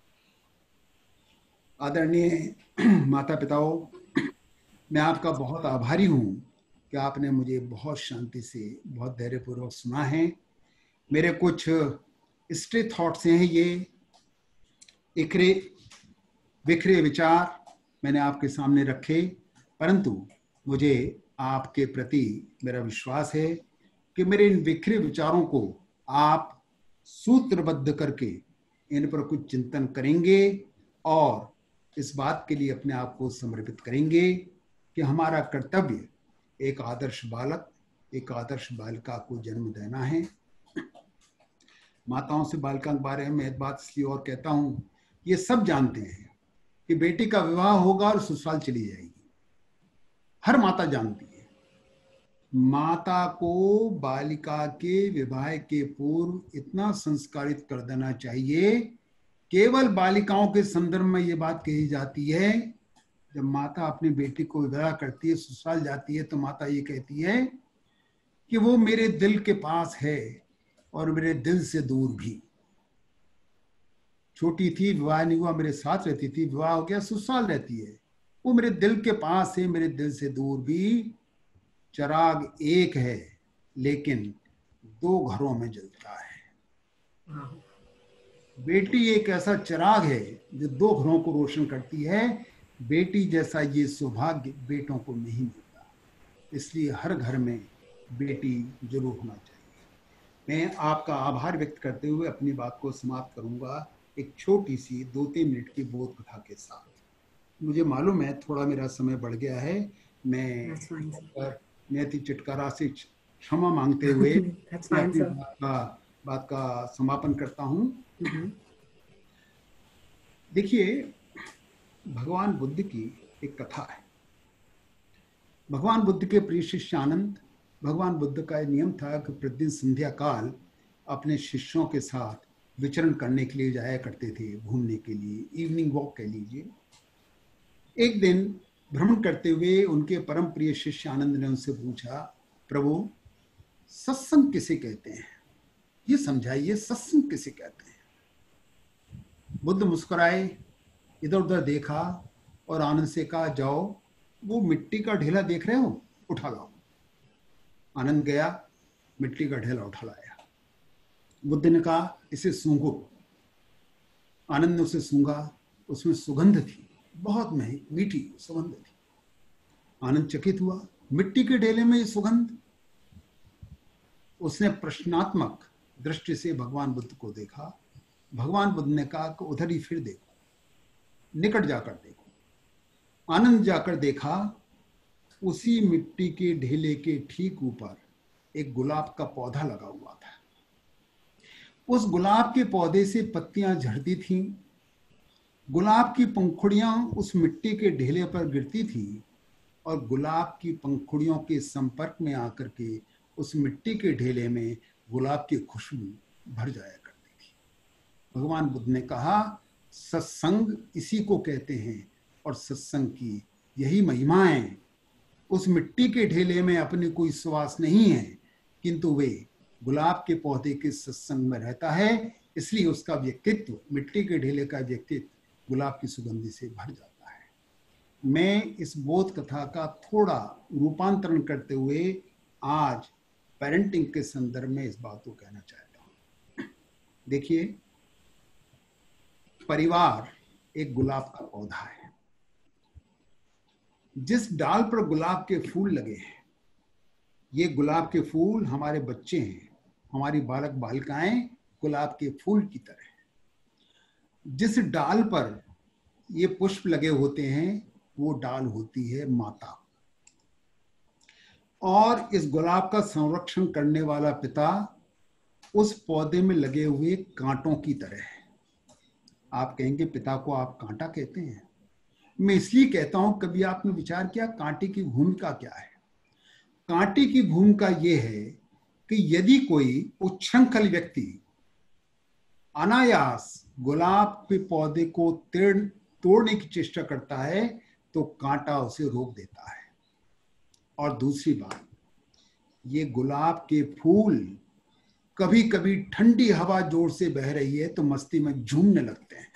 आदरणीय माता पिताओं, मैं आपका बहुत आभारी हूं कि आपने मुझे बहुत शांति से, बहुत धैर्यपूर्वक सुना है। मेरे कुछ स्ट्रे थॉट्स हैं, ये इकरे बिखरे विचार मैंने आपके सामने रखे, परंतु मुझे आपके प्रति मेरा विश्वास है कि मेरे इन बिखरे विचारों को आप सूत्रबद्ध करके इन पर कुछ चिंतन करेंगे और इस बात के लिए अपने आप को समर्पित करेंगे कि हमारा कर्तव्य एक आदर्श बालक, एक आदर्श बालिका को जन्म देना है। माताओं से बालिका के बारे में एक बात इसलिए और कहता हूं, ये सब जानते हैं कि बेटी का विवाह होगा और ससुराल चली जाएगी। हर माता जानती है, माता को बालिका के विवाह के पूर्व इतना संस्कारित कर देना चाहिए। केवल बालिकाओं के संदर्भ में ये बात कही जाती है, जब माता अपनी बेटी को विवाह करती है, ससुराल जाती है, तो माता ये कहती है कि वो मेरे दिल के पास है और मेरे दिल से दूर भी। छोटी थी, विवाह नहीं हुआ, मेरे साथ रहती थी, विवाह हो गया, ससुराल रहती है। वो मेरे दिल के पास है, मेरे दिल से दूर भी। चिराग एक है लेकिन दो घरों में जलता है। बेटी एक ऐसा चिराग है जो दो घरों को रोशन करती है। बेटी जैसा ये सौभाग्य बेटों को नहीं मिलता, इसलिए हर घर में बेटी जरूर होना चाहिए। मैं आपका आभार व्यक्त करते हुए अपनी बात को समाप्त करूंगा एक छोटी सी दो तीन मिनट की बोध कथा के साथ। मुझे मालूम है थोड़ा मेरा समय बढ़ गया है, मैं नियति चिटकारा से क्षमा मांगते हुए मैं अपनी बात का बात का समापन करता हूं। mm-hmm. देखिए, भगवान बुद्ध की एक कथा है। भगवान बुद्ध के प्रिय शिष्य आनंद, भगवान बुद्ध का नियम था कि प्रतिदिन संध्या काल अपने शिष्यों के साथ विचरण करने के लिए जाया करते थे, घूमने के लिए, इवनिंग वॉक कह लीजिए। एक दिन भ्रमण करते हुए उनके परम प्रिय शिष्य आनंद ने उनसे पूछा, प्रभु सत्संग किसे कहते हैं, ये समझाइए, सत्संग किसे कहते हैं। बुद्ध मुस्कुराए, इधर उधर देखा और आनंद से कहा, जाओ वो मिट्टी का ढेला देख रहे हो, उठा लाओ। आनंद गया, मिट्टी का ढेला उठा लाया। बुद्ध ने कहा, इसे सूंघो। आनंद ने उसे सूंघा, उसमें सुगंध थी, बहुत मीठी सुगंध थी। आनंद चकित हुआ, मिट्टी के ढेले में ये सुगंध। उसने प्रश्नात्मक दृष्टि से भगवान बुद्ध को देखा। भगवान बुद्ध ने कहा कि उधर ही फिर देखो, निकट जाकर देखो। आनंद जाकर देखा, उसी मिट्टी के ढेले के ठीक ऊपर एक गुलाब का पौधा लगा हुआ था। उस गुलाब के पौधे से पत्तियां झड़ती थीं, गुलाब की पंखुड़ियां उस मिट्टी के ढेले पर गिरती थी और गुलाब की पंखुड़ियों के संपर्क में आकर के उस मिट्टी के ढेले में गुलाब की खुशबू भर जाया करती थी। भगवान बुद्ध ने कहा, सत्संग इसी को कहते हैं और सत्संग की यही महिमा है। उस मिट्टी के ढेले में अपनी कोई सुवास नहीं है, किंतु वे गुलाब के पौधे के सत्संग में रहता है, इसलिए उसका व्यक्तित्व, मिट्टी के ढेले का व्यक्तित्व गुलाब की सुगंधि से भर जाता है। मैं इस बोध कथा का थोड़ा रूपांतरण करते हुए आज पेरेंटिंग के संदर्भ में इस बात को कहना चाहता हूं। देखिए, परिवार एक गुलाब का पौधा है। जिस डाल पर गुलाब के फूल लगे हैं, ये गुलाब के फूल हमारे बच्चे हैं, हमारी बालक बालिकाएं गुलाब के फूल की तरह हैं। जिस डाल पर ये पुष्प लगे होते हैं, वो डाल होती है माता, और इस गुलाब का संरक्षण करने वाला पिता उस पौधे में लगे हुए कांटों की तरह है। आप कहेंगे पिता को आप कांटा कहते हैं। मैं इसलिए कहता हूं, कभी आपने विचार किया कांटे की भूमिका क्या है? कांटे की भूमिका यह है कि यदि कोई उच्छृंखल व्यक्ति अनायास गुलाब के पौधे को तोड़ने की चेष्टा करता है तो कांटा उसे रोक देता है। और दूसरी बात, ये गुलाब के फूल कभी कभी ठंडी हवा जोर से बह रही है तो मस्ती में झूमने लगते हैं।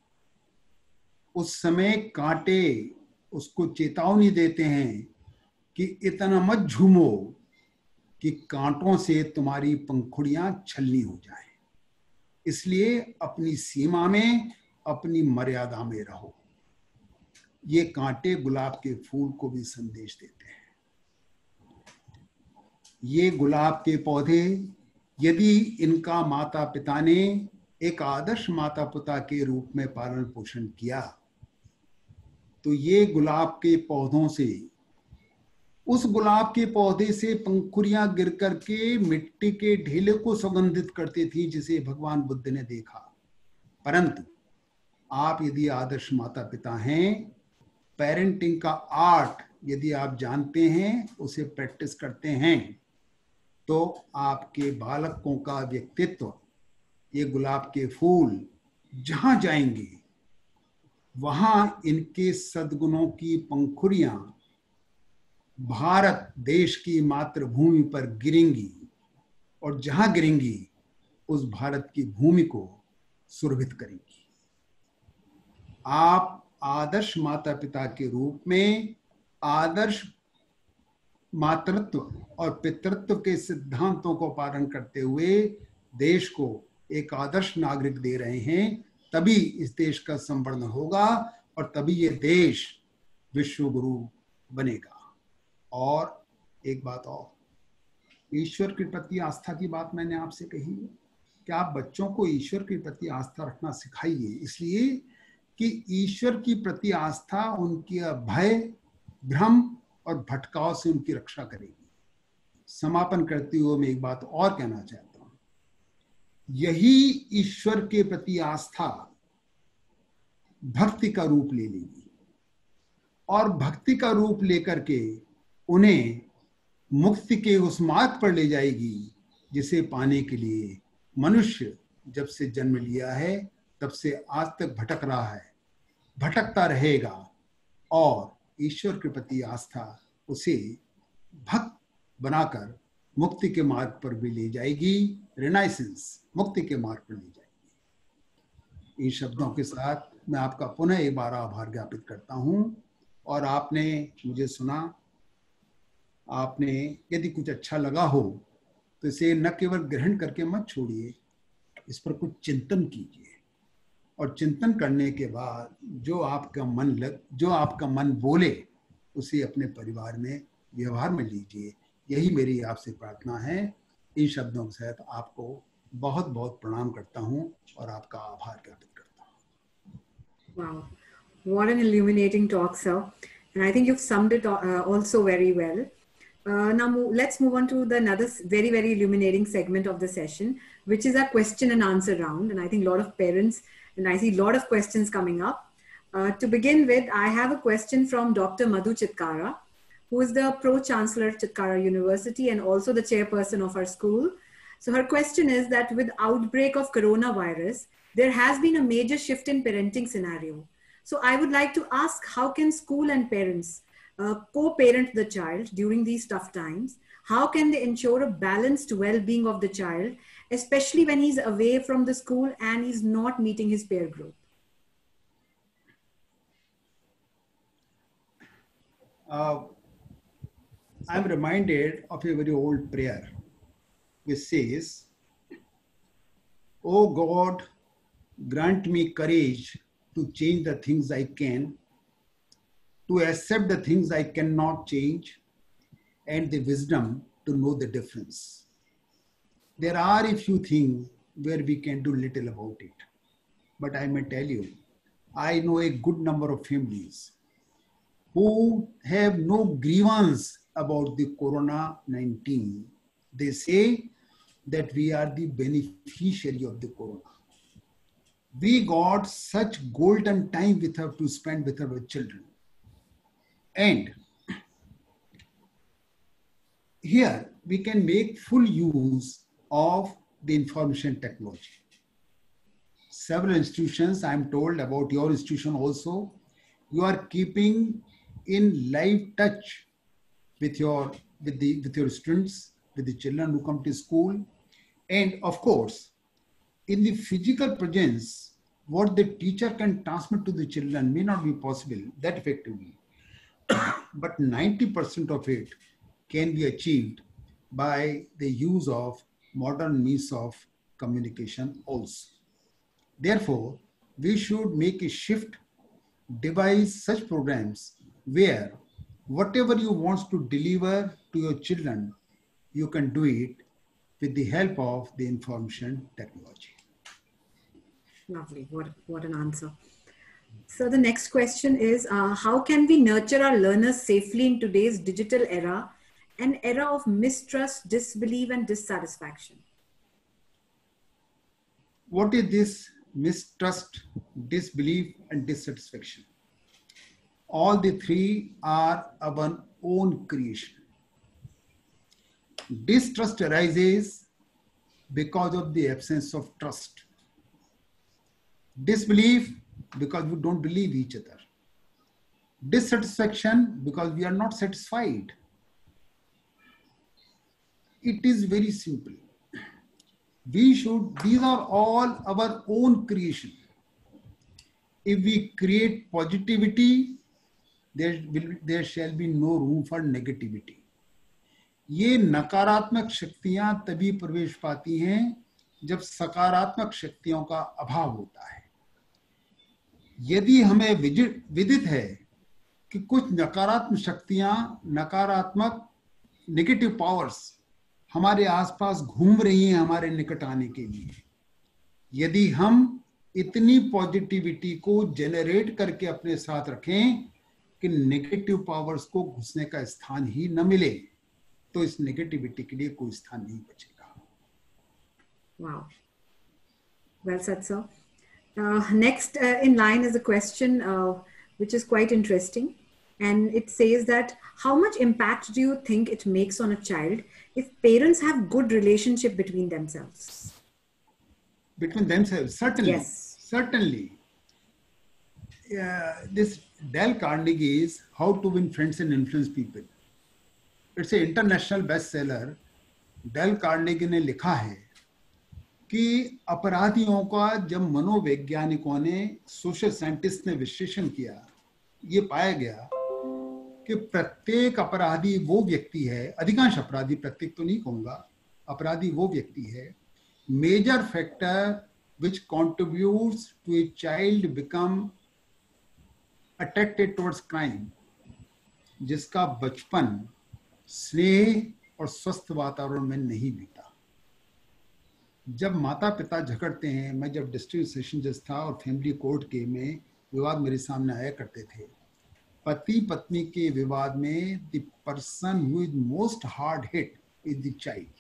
उस समय कांटे उसको चेतावनी देते हैं कि इतना मत झूमो कि कांटों से तुम्हारी पंखुड़ियां छलनी हो जाएं। इसलिए अपनी सीमा में, अपनी मर्यादा में रहो। ये कांटे गुलाब के फूल को भी संदेश देते हैं। ये गुलाब के पौधे, यदि इनका माता पिता ने एक आदर्श माता पिता के रूप में पालन पोषण किया, तो ये गुलाब के पौधों से, उस गुलाब के पौधे से पंखुड़ियां गिर करके मिट्टी के ढेले को सुगंधित करती थी, जिसे भगवान बुद्ध ने देखा। परंतु आप यदि आदर्श माता पिता हैं, पेरेंटिंग का आर्ट यदि आप जानते हैं, उसे प्रैक्टिस करते हैं, तो आपके बालकों का व्यक्तित्व, ये गुलाब के फूल जहां जाएंगे वहां इनके सद्गुणों की पंखुड़ियां भारत देश की मातृभूमि पर गिरेंगी, और जहां गिरेंगी उस भारत की भूमि को सुरभित करेंगी। आप आदर्श माता पिता के रूप में आदर्श मातृत्व और पितृत्व के सिद्धांतों को पालन करते हुए देश को एक आदर्श नागरिक दे रहे हैं। तभी इस देश का संवर्धन होगा और तभी ये देश विश्व गुरु बनेगा। और एक बात और, ईश्वर के प्रति आस्था की बात मैंने आपसे कही है कि आप बच्चों को ईश्वर के प्रति आस्था रखना सिखाइए, इसलिए कि ईश्वर की प्रति आस्था उनकी भय, भ्रम और भटकाव से उनकी रक्षा करेगी। समापन करते हुए मैं एक बात और कहना चाहता हूं, यही ईश्वर के प्रति आस्था भक्ति का रूप ले लेगी और भक्ति का रूप लेकर के उन्हें मुक्ति के उस मार्ग पर ले जाएगी जिसे पाने के लिए मनुष्य जब से जन्म लिया है तब से आज तक भटक रहा है, भटकता रहेगा, और ईश्वर के प्रति आस्था उसे भक्त बनाकर मुक्ति के मार्ग पर भी ले जाएगी, रिनाइसेंस, मुक्ति के मार्ग पर ले जाएगी। इन शब्दों के साथ मैं आपका पुनः एक बार आभार ज्ञापित करता हूं। और आपने मुझे सुना, आपने यदि कुछ अच्छा लगा हो तो इसे न केवल ग्रहण करके मत छोड़िए, इस पर कुछ चिंतन कीजिए, और चिंतन करने के बाद जो आपका मन लग जो आपका मन बोले उसे अपने परिवार में व्यवहार में लीजिए। यही मेरी आपसे प्रार्थना है। इन शब्दों के साथ आपको बहुत बहुत प्रणाम करता हूं और आपका आभार ज्ञापित करता हूं। Wow, what an illuminating talk, sir. And I think you've summed it uh, also very well. Uh, now mo- let's move on to the another very, very illuminating segment of the session, which is our question and answer round. And I think a lot of parents, and I see a lot of questions coming up. Uh, to begin with, I have a question from Doctor Madhu Chitkara, who is the Pro-Chancellor at Chitkara University and also the chairperson of our school. So her question is that with outbreak of coronavirus, there has been a major shift in parenting scenario. So I would like to ask, how can school and parents uh, co-parent the child during these tough times? How can they ensure a balanced well-being of the child, especially when he's away from the school and he's not meeting his peer group? Uh, I'm reminded of a very old prayer which says, "O God, grant me courage to change the things I can, to accept the things I cannot change, and the wisdom to know the difference." There are a few things where we can do little about it. But I may tell you, I know a good number of families who have no grievance about the corona nineteen. They say that we are the beneficiary of the corona. We got such golden time with her to spend with our children. And here we can make full use of the information technology. Several institutions, I'm told about your institution also, you are keeping in live touch with your with the with your students, with the children who come to school. And of course, in the physical presence, what the teacher can transmit to the children may not be possible that effectively. But ninety percent of it can be achieved by the use of modern means of communication also. Therefore, we should make a shift, devise such programs where whatever you want to deliver to your children, you can do it with the help of the information technology. Lovely. What, what an answer. So the next question is, uh, how can we nurture our learners safely in today's digital era, an era of mistrust, disbelief, and dissatisfaction? What is this mistrust, disbelief, and dissatisfaction? All the three are our own creation. Distrust arises because of the absence of trust. Disbelief because we don't believe each other. Dissatisfaction because we are not satisfied. It is very simple. We should, these are all our own creation. If we create positivity, there will, there shall be no room for negativity. ये नकारात्मक शक्तियां तभी प्रवेश पाती हैं जब सकारात्मक शक्तियों का अभाव होता है। यदि हमें विदित है कि कुछ नकारात्मक शक्तियां, नकारात्मक नेगेटिव पावर्स हमारे आसपास घूम रही हैं हमारे निकट आने के लिए, यदि हम इतनी पॉजिटिविटी को जनरेट करके अपने साथ रखें कि नेगेटिव पावर्स को घुसने का स्थान ही न मिले, तो इस नेगेटिविटी के लिए कोई स्थान नहीं बचेगा। Wow, well said, sir. Uh, next uh, in line is a question uh, which is quite interesting, and it says that how much impact do you think it makes on a child if parents have good relationship between themselves? Between themselves, certainly. Yes. Certainly. Uh, this Dale Carnegie's How to Win Friends and Influence People. It's an international bestseller. Dale Carnegie ने लिखा है कि अपराधियों का जब मनोवैज्ञानिकों ने, social scientist ने विश्लेषण किया, ये पाया गया कि प्रत्येक अपराधी वो व्यक्ति है, अधिकांश अपराधी, प्रत्येक तो नहीं कहूंगा, अपराधी वो व्यक्ति है, major factor which contributes to a child become attracted towards crime, जिसका बचपन स्नेह और स्वस्थ वातावरण में नहीं बीता। जब माता पिता झगड़ते हैं, मैं जब डिस्ट्रिक्ट सेशन जज था और फैमिली कोर्ट के में विवाद मेरे सामने आया करते थे, पति पत्नी के विवाद में the person who is most hard hit is the child.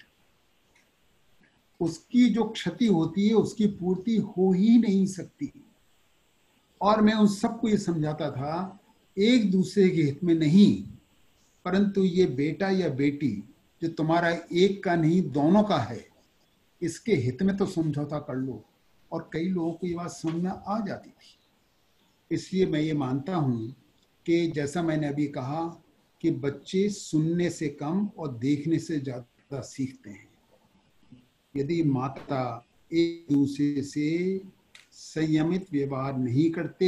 उसकी जो क्षति होती है उसकी पूर्ति हो ही नहीं सकती। और मैं उन सबको ये समझाता था, एक दूसरे के हित में नहीं, परंतु ये बेटा या बेटी जो तुम्हारा एक का नहीं दोनों का है, इसके हित में तो समझौता कर लो। और कई लोगों को ये बात समझ में आ जाती थी। इसलिए मैं ये मानता हूं कि जैसा मैंने अभी कहा कि बच्चे सुनने से कम और देखने से ज्यादा सीखते हैं। यदि माता एक दूसरे से संयमित व्यवहार नहीं करते,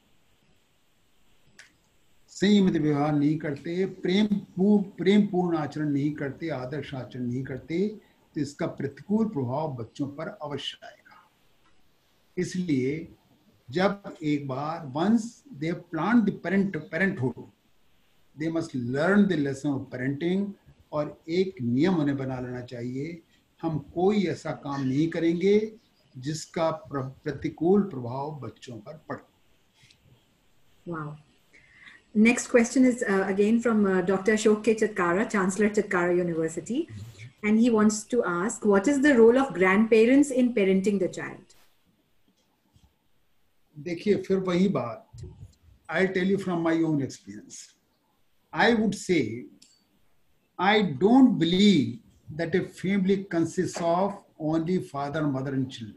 संयमित व्यवहार नहीं करते, प्रेम प्रेम पूर्ण आचरण नहीं करते, आदर्श आचरण नहीं करते, तो इसका प्रतिकूल प्रभाव बच्चों पर अवश्य आएगा। इसलिए जब एक बार once they plan the parent parenthood, they must learn the lesson of parenting. और एक नियम उन्हें बना लेना चाहिए, हम कोई ऐसा काम नहीं करेंगे जिसका प्रतिकूल प्रभाव बच्चों पर पड़े। Wow. Next question is uh, again from uh, Doctor Ashok K. Chatkara, Chancellor, Chatkara University. And he wants to ask, what is the role of grandparents in parenting the child? देखिए फिर वही बात, I'll tell you from my own experience. I would say, I don't believe that a family consists of only father, mother and children.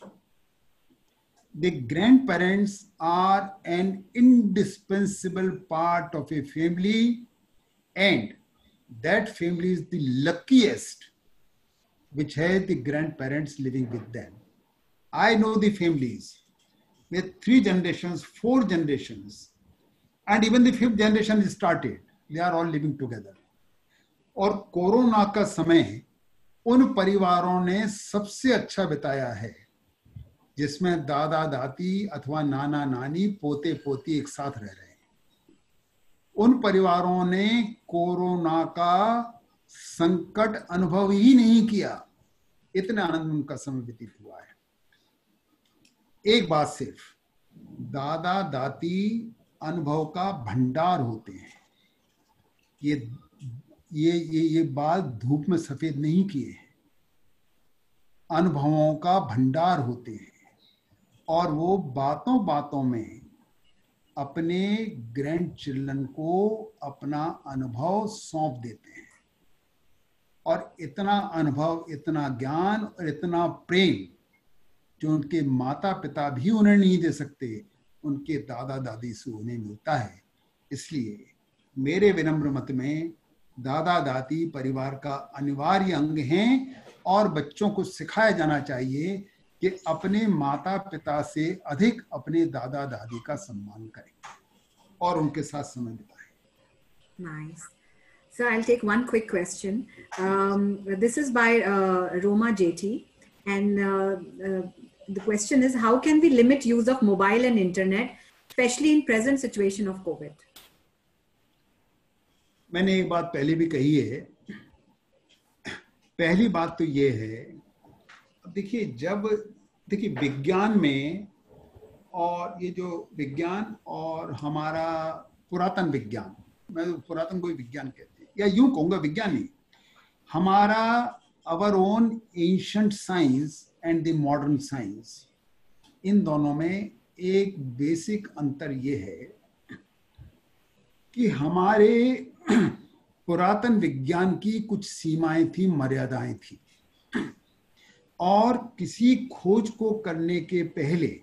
The grandparents are an indispensable part of a family, and that family is the luckiest which has the grandparents living with them. I know the families with three generations, four generations, and even the fifth generation is started. They are all living together. और corona का समय उन परिवारों ने सबसे अच्छा बिताया है जिसमें दादा दादी अथवा नाना नानी पोते पोती एक साथ रह रहे हैं। उन परिवारों ने कोरोना का संकट अनुभव ही नहीं किया, इतना आनंद उनका समय व्यतीत हुआ है। एक बात सिर्फ, दादा दादी अनुभव का भंडार होते हैं। ये ये ये ये बाल धूप में सफेद नहीं किए हैं, अनुभवों का भंडार होते हैं। और वो बातों बातों में अपने ग्रैंड चिल्ड्रन को अपना अनुभव सौंप देते हैं, और इतना अनुभव, इतना ज्ञान और इतना प्रेम जो उनके माता पिता भी उन्हें नहीं दे सकते, उनके दादा दादी से उन्हें मिलता है। इसलिए मेरे विनम्र मत में दादा दादी परिवार का अनिवार्य अंग हैं, और बच्चों को सिखाया जाना चाहिए कि अपने माता पिता से अधिक अपने दादा दादी का सम्मान करें और उनके साथ समय बिताएं। Nice. So I'll take one quick question. Um, this is by uh, Roma J T, and uh, uh, the question is, how can we limit use of mobile and internet, especially in present situation of COVID? मैंने एक बात पहले भी कही है। पहली बात तो ये है, अब देखिए, जब देखिए विज्ञान में, और ये जो विज्ञान और हमारा पुरातन विज्ञान, मैं पुरातन कोई विज्ञान कहते हैं, या यूं कहूंगा विज्ञान नहीं, हमारा our own ancient science and the modern science, इन दोनों में एक बेसिक अंतर ये है कि हमारे पुरातन विज्ञान की कुछ सीमाएं थी, मर्यादाएं थी, और किसी खोज को करने के पहले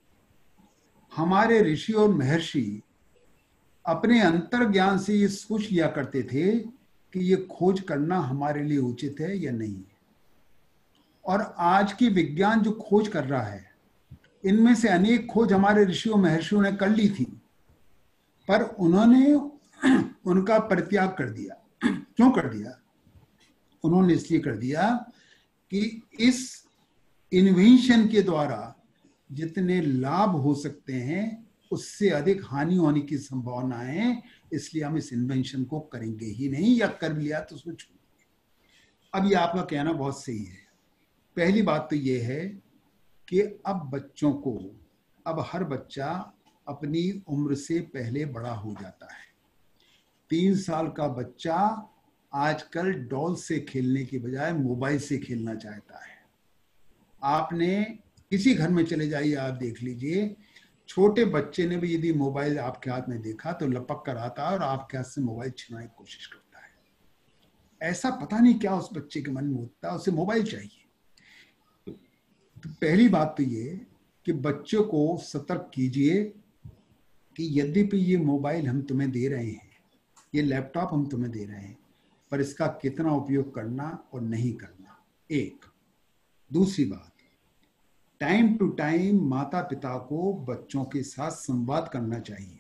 हमारे ऋषि और महर्षि अपने अंतर्ज्ञान से ये सोच लिया करते थे कि ये खोज करना हमारे लिए उचित है या नहीं है। और आज की विज्ञान जो खोज कर रहा है, इनमें से अनेक खोज हमारे ऋषियों महर्षियों ने कर ली थी, पर उन्होंने उनका परित्याग कर दिया। क्यों कर दिया? उन्होंने इसलिए कर दिया कि इस इन्वेंशन के द्वारा जितने लाभ हो सकते हैं उससे अधिक हानि होने की संभावना है, इसलिए हम इस इन्वेंशन को करेंगे ही नहीं, या कर लिया तो उसको छोड़ देंगे। अब ये आपका कहना बहुत सही है। पहली बात तो ये है कि अब बच्चों को, अब हर बच्चा अपनी उम्र से पहले बड़ा हो जाता है। तीन साल का बच्चा आजकल डॉल से खेलने की बजाय मोबाइल से खेलना चाहता है। आपने किसी घर में चले जाइए, आप देख लीजिए, छोटे बच्चे ने भी यदि मोबाइल आपके हाथ में देखा तो लपक कर आता है और आपके हाथ से मोबाइल छीनने की कोशिश करता है। ऐसा पता नहीं क्या उस बच्चे के मन में होता है, उसे मोबाइल चाहिए। तो पहली बात तो ये कि बच्चों को सतर्क कीजिए कि यद्यपि ये मोबाइल हम तुम्हें दे रहे हैं, ये लैपटॉप हम तुम्हें दे रहे हैं, पर इसका कितना उपयोग करना और नहीं करना, एक। दूसरी बात, टाइम टू टाइम माता पिता को बच्चों के साथ संवाद करना चाहिए,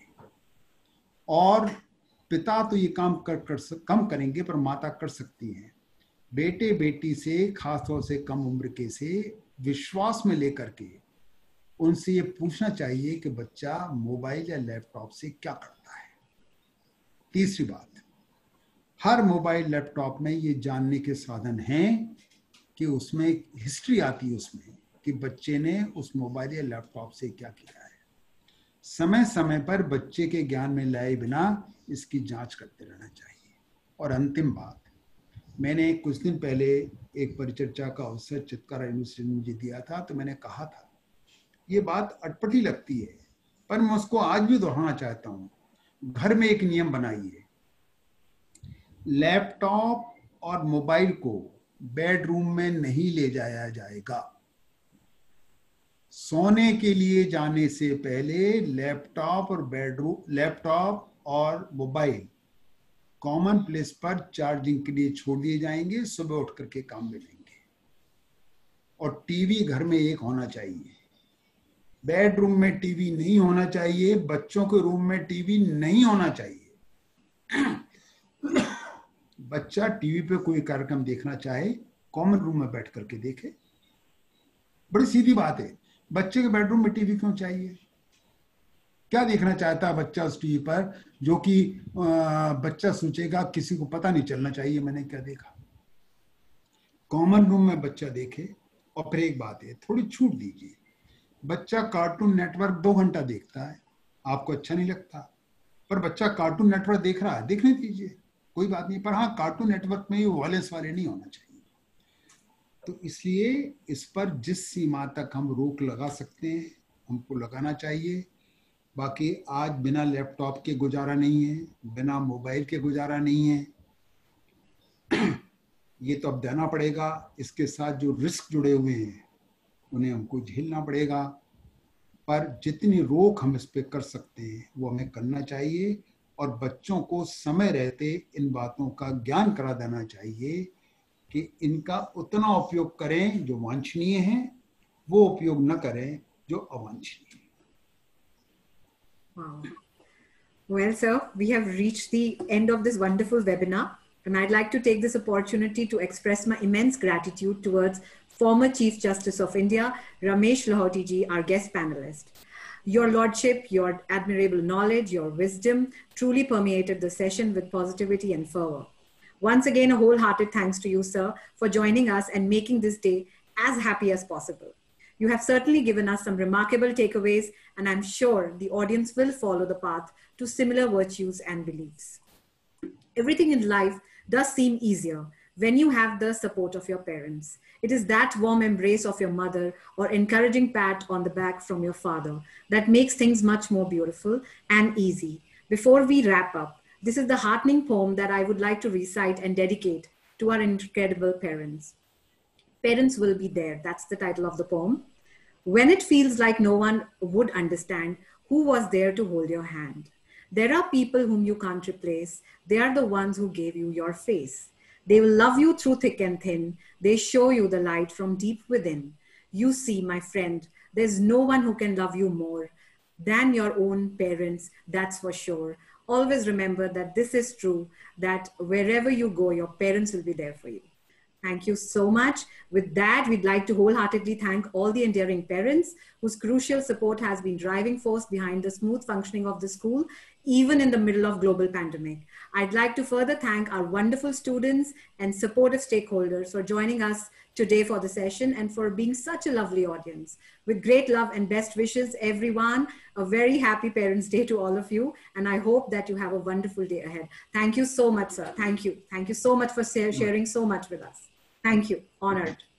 और पिता तो ये काम कर, कर कम करेंगे पर माता कर सकती हैं। बेटे बेटी से, खासतौर से कम उम्र के से, विश्वास में लेकर के उनसे ये पूछना चाहिए कि बच्चा मोबाइल या लैपटॉप से क्या करता है। तीसरी बात, हर मोबाइल लैपटॉप में ये जानने के साधन हैं कि उसमें हिस्ट्री आती है उसमें कि बच्चे ने उस मोबाइल या लैपटॉप से क्या किया है। समय समय पर बच्चे के ज्ञान में लाए बिना इसकी जांच करते रहना चाहिए। और अंतिम बात, मैंने कुछ दिन पहले एक परिचर्चा का अवसर चितकारा यूनिवर्सिटी ने मुझे दिया था, तो मैंने कहा था, ये बात अटपटी लगती है पर मैं उसको आज भी दोहराना चाहता हूँ। घर में एक नियम बनाइए, लैपटॉप और मोबाइल को बेडरूम में नहीं ले जाया जाएगा। सोने के लिए जाने से पहले लैपटॉप और बेडरूम लैपटॉप और मोबाइल कॉमन प्लेस पर चार्जिंग के लिए छोड़ दिए जाएंगे, सुबह उठ करके काम में लेंगे। और टीवी घर में एक होना चाहिए, बेडरूम में टीवी नहीं होना चाहिए, बच्चों के रूम में टीवी नहीं होना चाहिए। बच्चा टीवी पे कोई कार्यक्रम देखना चाहे, कॉमन रूम में बैठ करके देखे। बड़ी सीधी बात है, बच्चे के बेडरूम में टीवी क्यों चाहिए? क्या देखना चाहता है बच्चा उस टीवी पर, जो कि बच्चा सोचेगा किसी को पता नहीं चलना चाहिए मैंने क्या देखा। कॉमन रूम में बच्चा देखे। और फिर एक बात है, थोड़ी छूट दीजिए। बच्चा कार्टून नेटवर्क दो घंटा देखता है, आपको अच्छा नहीं लगता, पर बच्चा कार्टून नेटवर्क देख रहा है, देखने दीजिए, कोई बात नहीं। पर हाँ, कार्टून नेटवर्क में वायलेंस वाले नहीं होना चाहिए। तो इसलिए इस पर जिस सीमा तक हम रोक लगा सकते हैं हमको लगाना चाहिए। बाकी आज बिना लैपटॉप के गुजारा नहीं है, बिना मोबाइल के गुजारा नहीं है। ये तो अब देना पड़ेगा। इसके साथ जो रिस्क जुड़े हुए हैं उन्हें हमको झेलना पड़ेगा, पर जितनी रोक हम इस पे कर सकते हैं वो हमें करना चाहिए, और बच्चों को समय रहते इन बातों का ज्ञान करा देना चाहिए कि इनका उतना उपयोग करें जो वांछनीय है, वो उपयोग न करें जो अवांछनीय है। Wow. Well, sir, we have reached the end of this wonderful webinar, and I'd like to take this opportunity to express my immense gratitude towards former Chief Justice of India, Ramesh Lahoti ji, our guest panelist. Your Lordship, your admirable knowledge, your wisdom truly permeated the session with positivity and fervor. Once again, a wholehearted thanks to you, sir, for joining us and making this day as happy as possible. You have certainly given us some remarkable takeaways, and I'm sure the audience will follow the path to similar virtues and beliefs. Everything in life does seem easier when you have the support of your parents. It is that warm embrace of your mother or encouraging pat on the back from your father that makes things much more beautiful and easy. Before we wrap up, this is the heartening poem that I would like to recite and dedicate to our incredible parents. Parents will be there. That's the title of the poem. When it feels like no one would understand, who was there to hold your hand? There are people whom you can't replace. They are the ones who gave you your face. They will love you through thick and thin. They show you the light from deep within. You see, my friend, there's no one who can love you more than your own parents, that's for sure. Always remember that this is true, that wherever you go, your parents will be there for you. Thank you so much. With that, we'd like to wholeheartedly thank all the endearing parents whose crucial support has been driving force behind the smooth functioning of the school, even in the middle of global pandemic. I'd like to further thank our wonderful students and supportive stakeholders for joining us today for the session and for being such a lovely audience. With great love and best wishes, everyone, a very happy Parents' Day to all of you. And I hope that you have a wonderful day ahead. Thank you so much, sir. Thank you. Thank you so much for sharing so much with us. Thank you. Honored.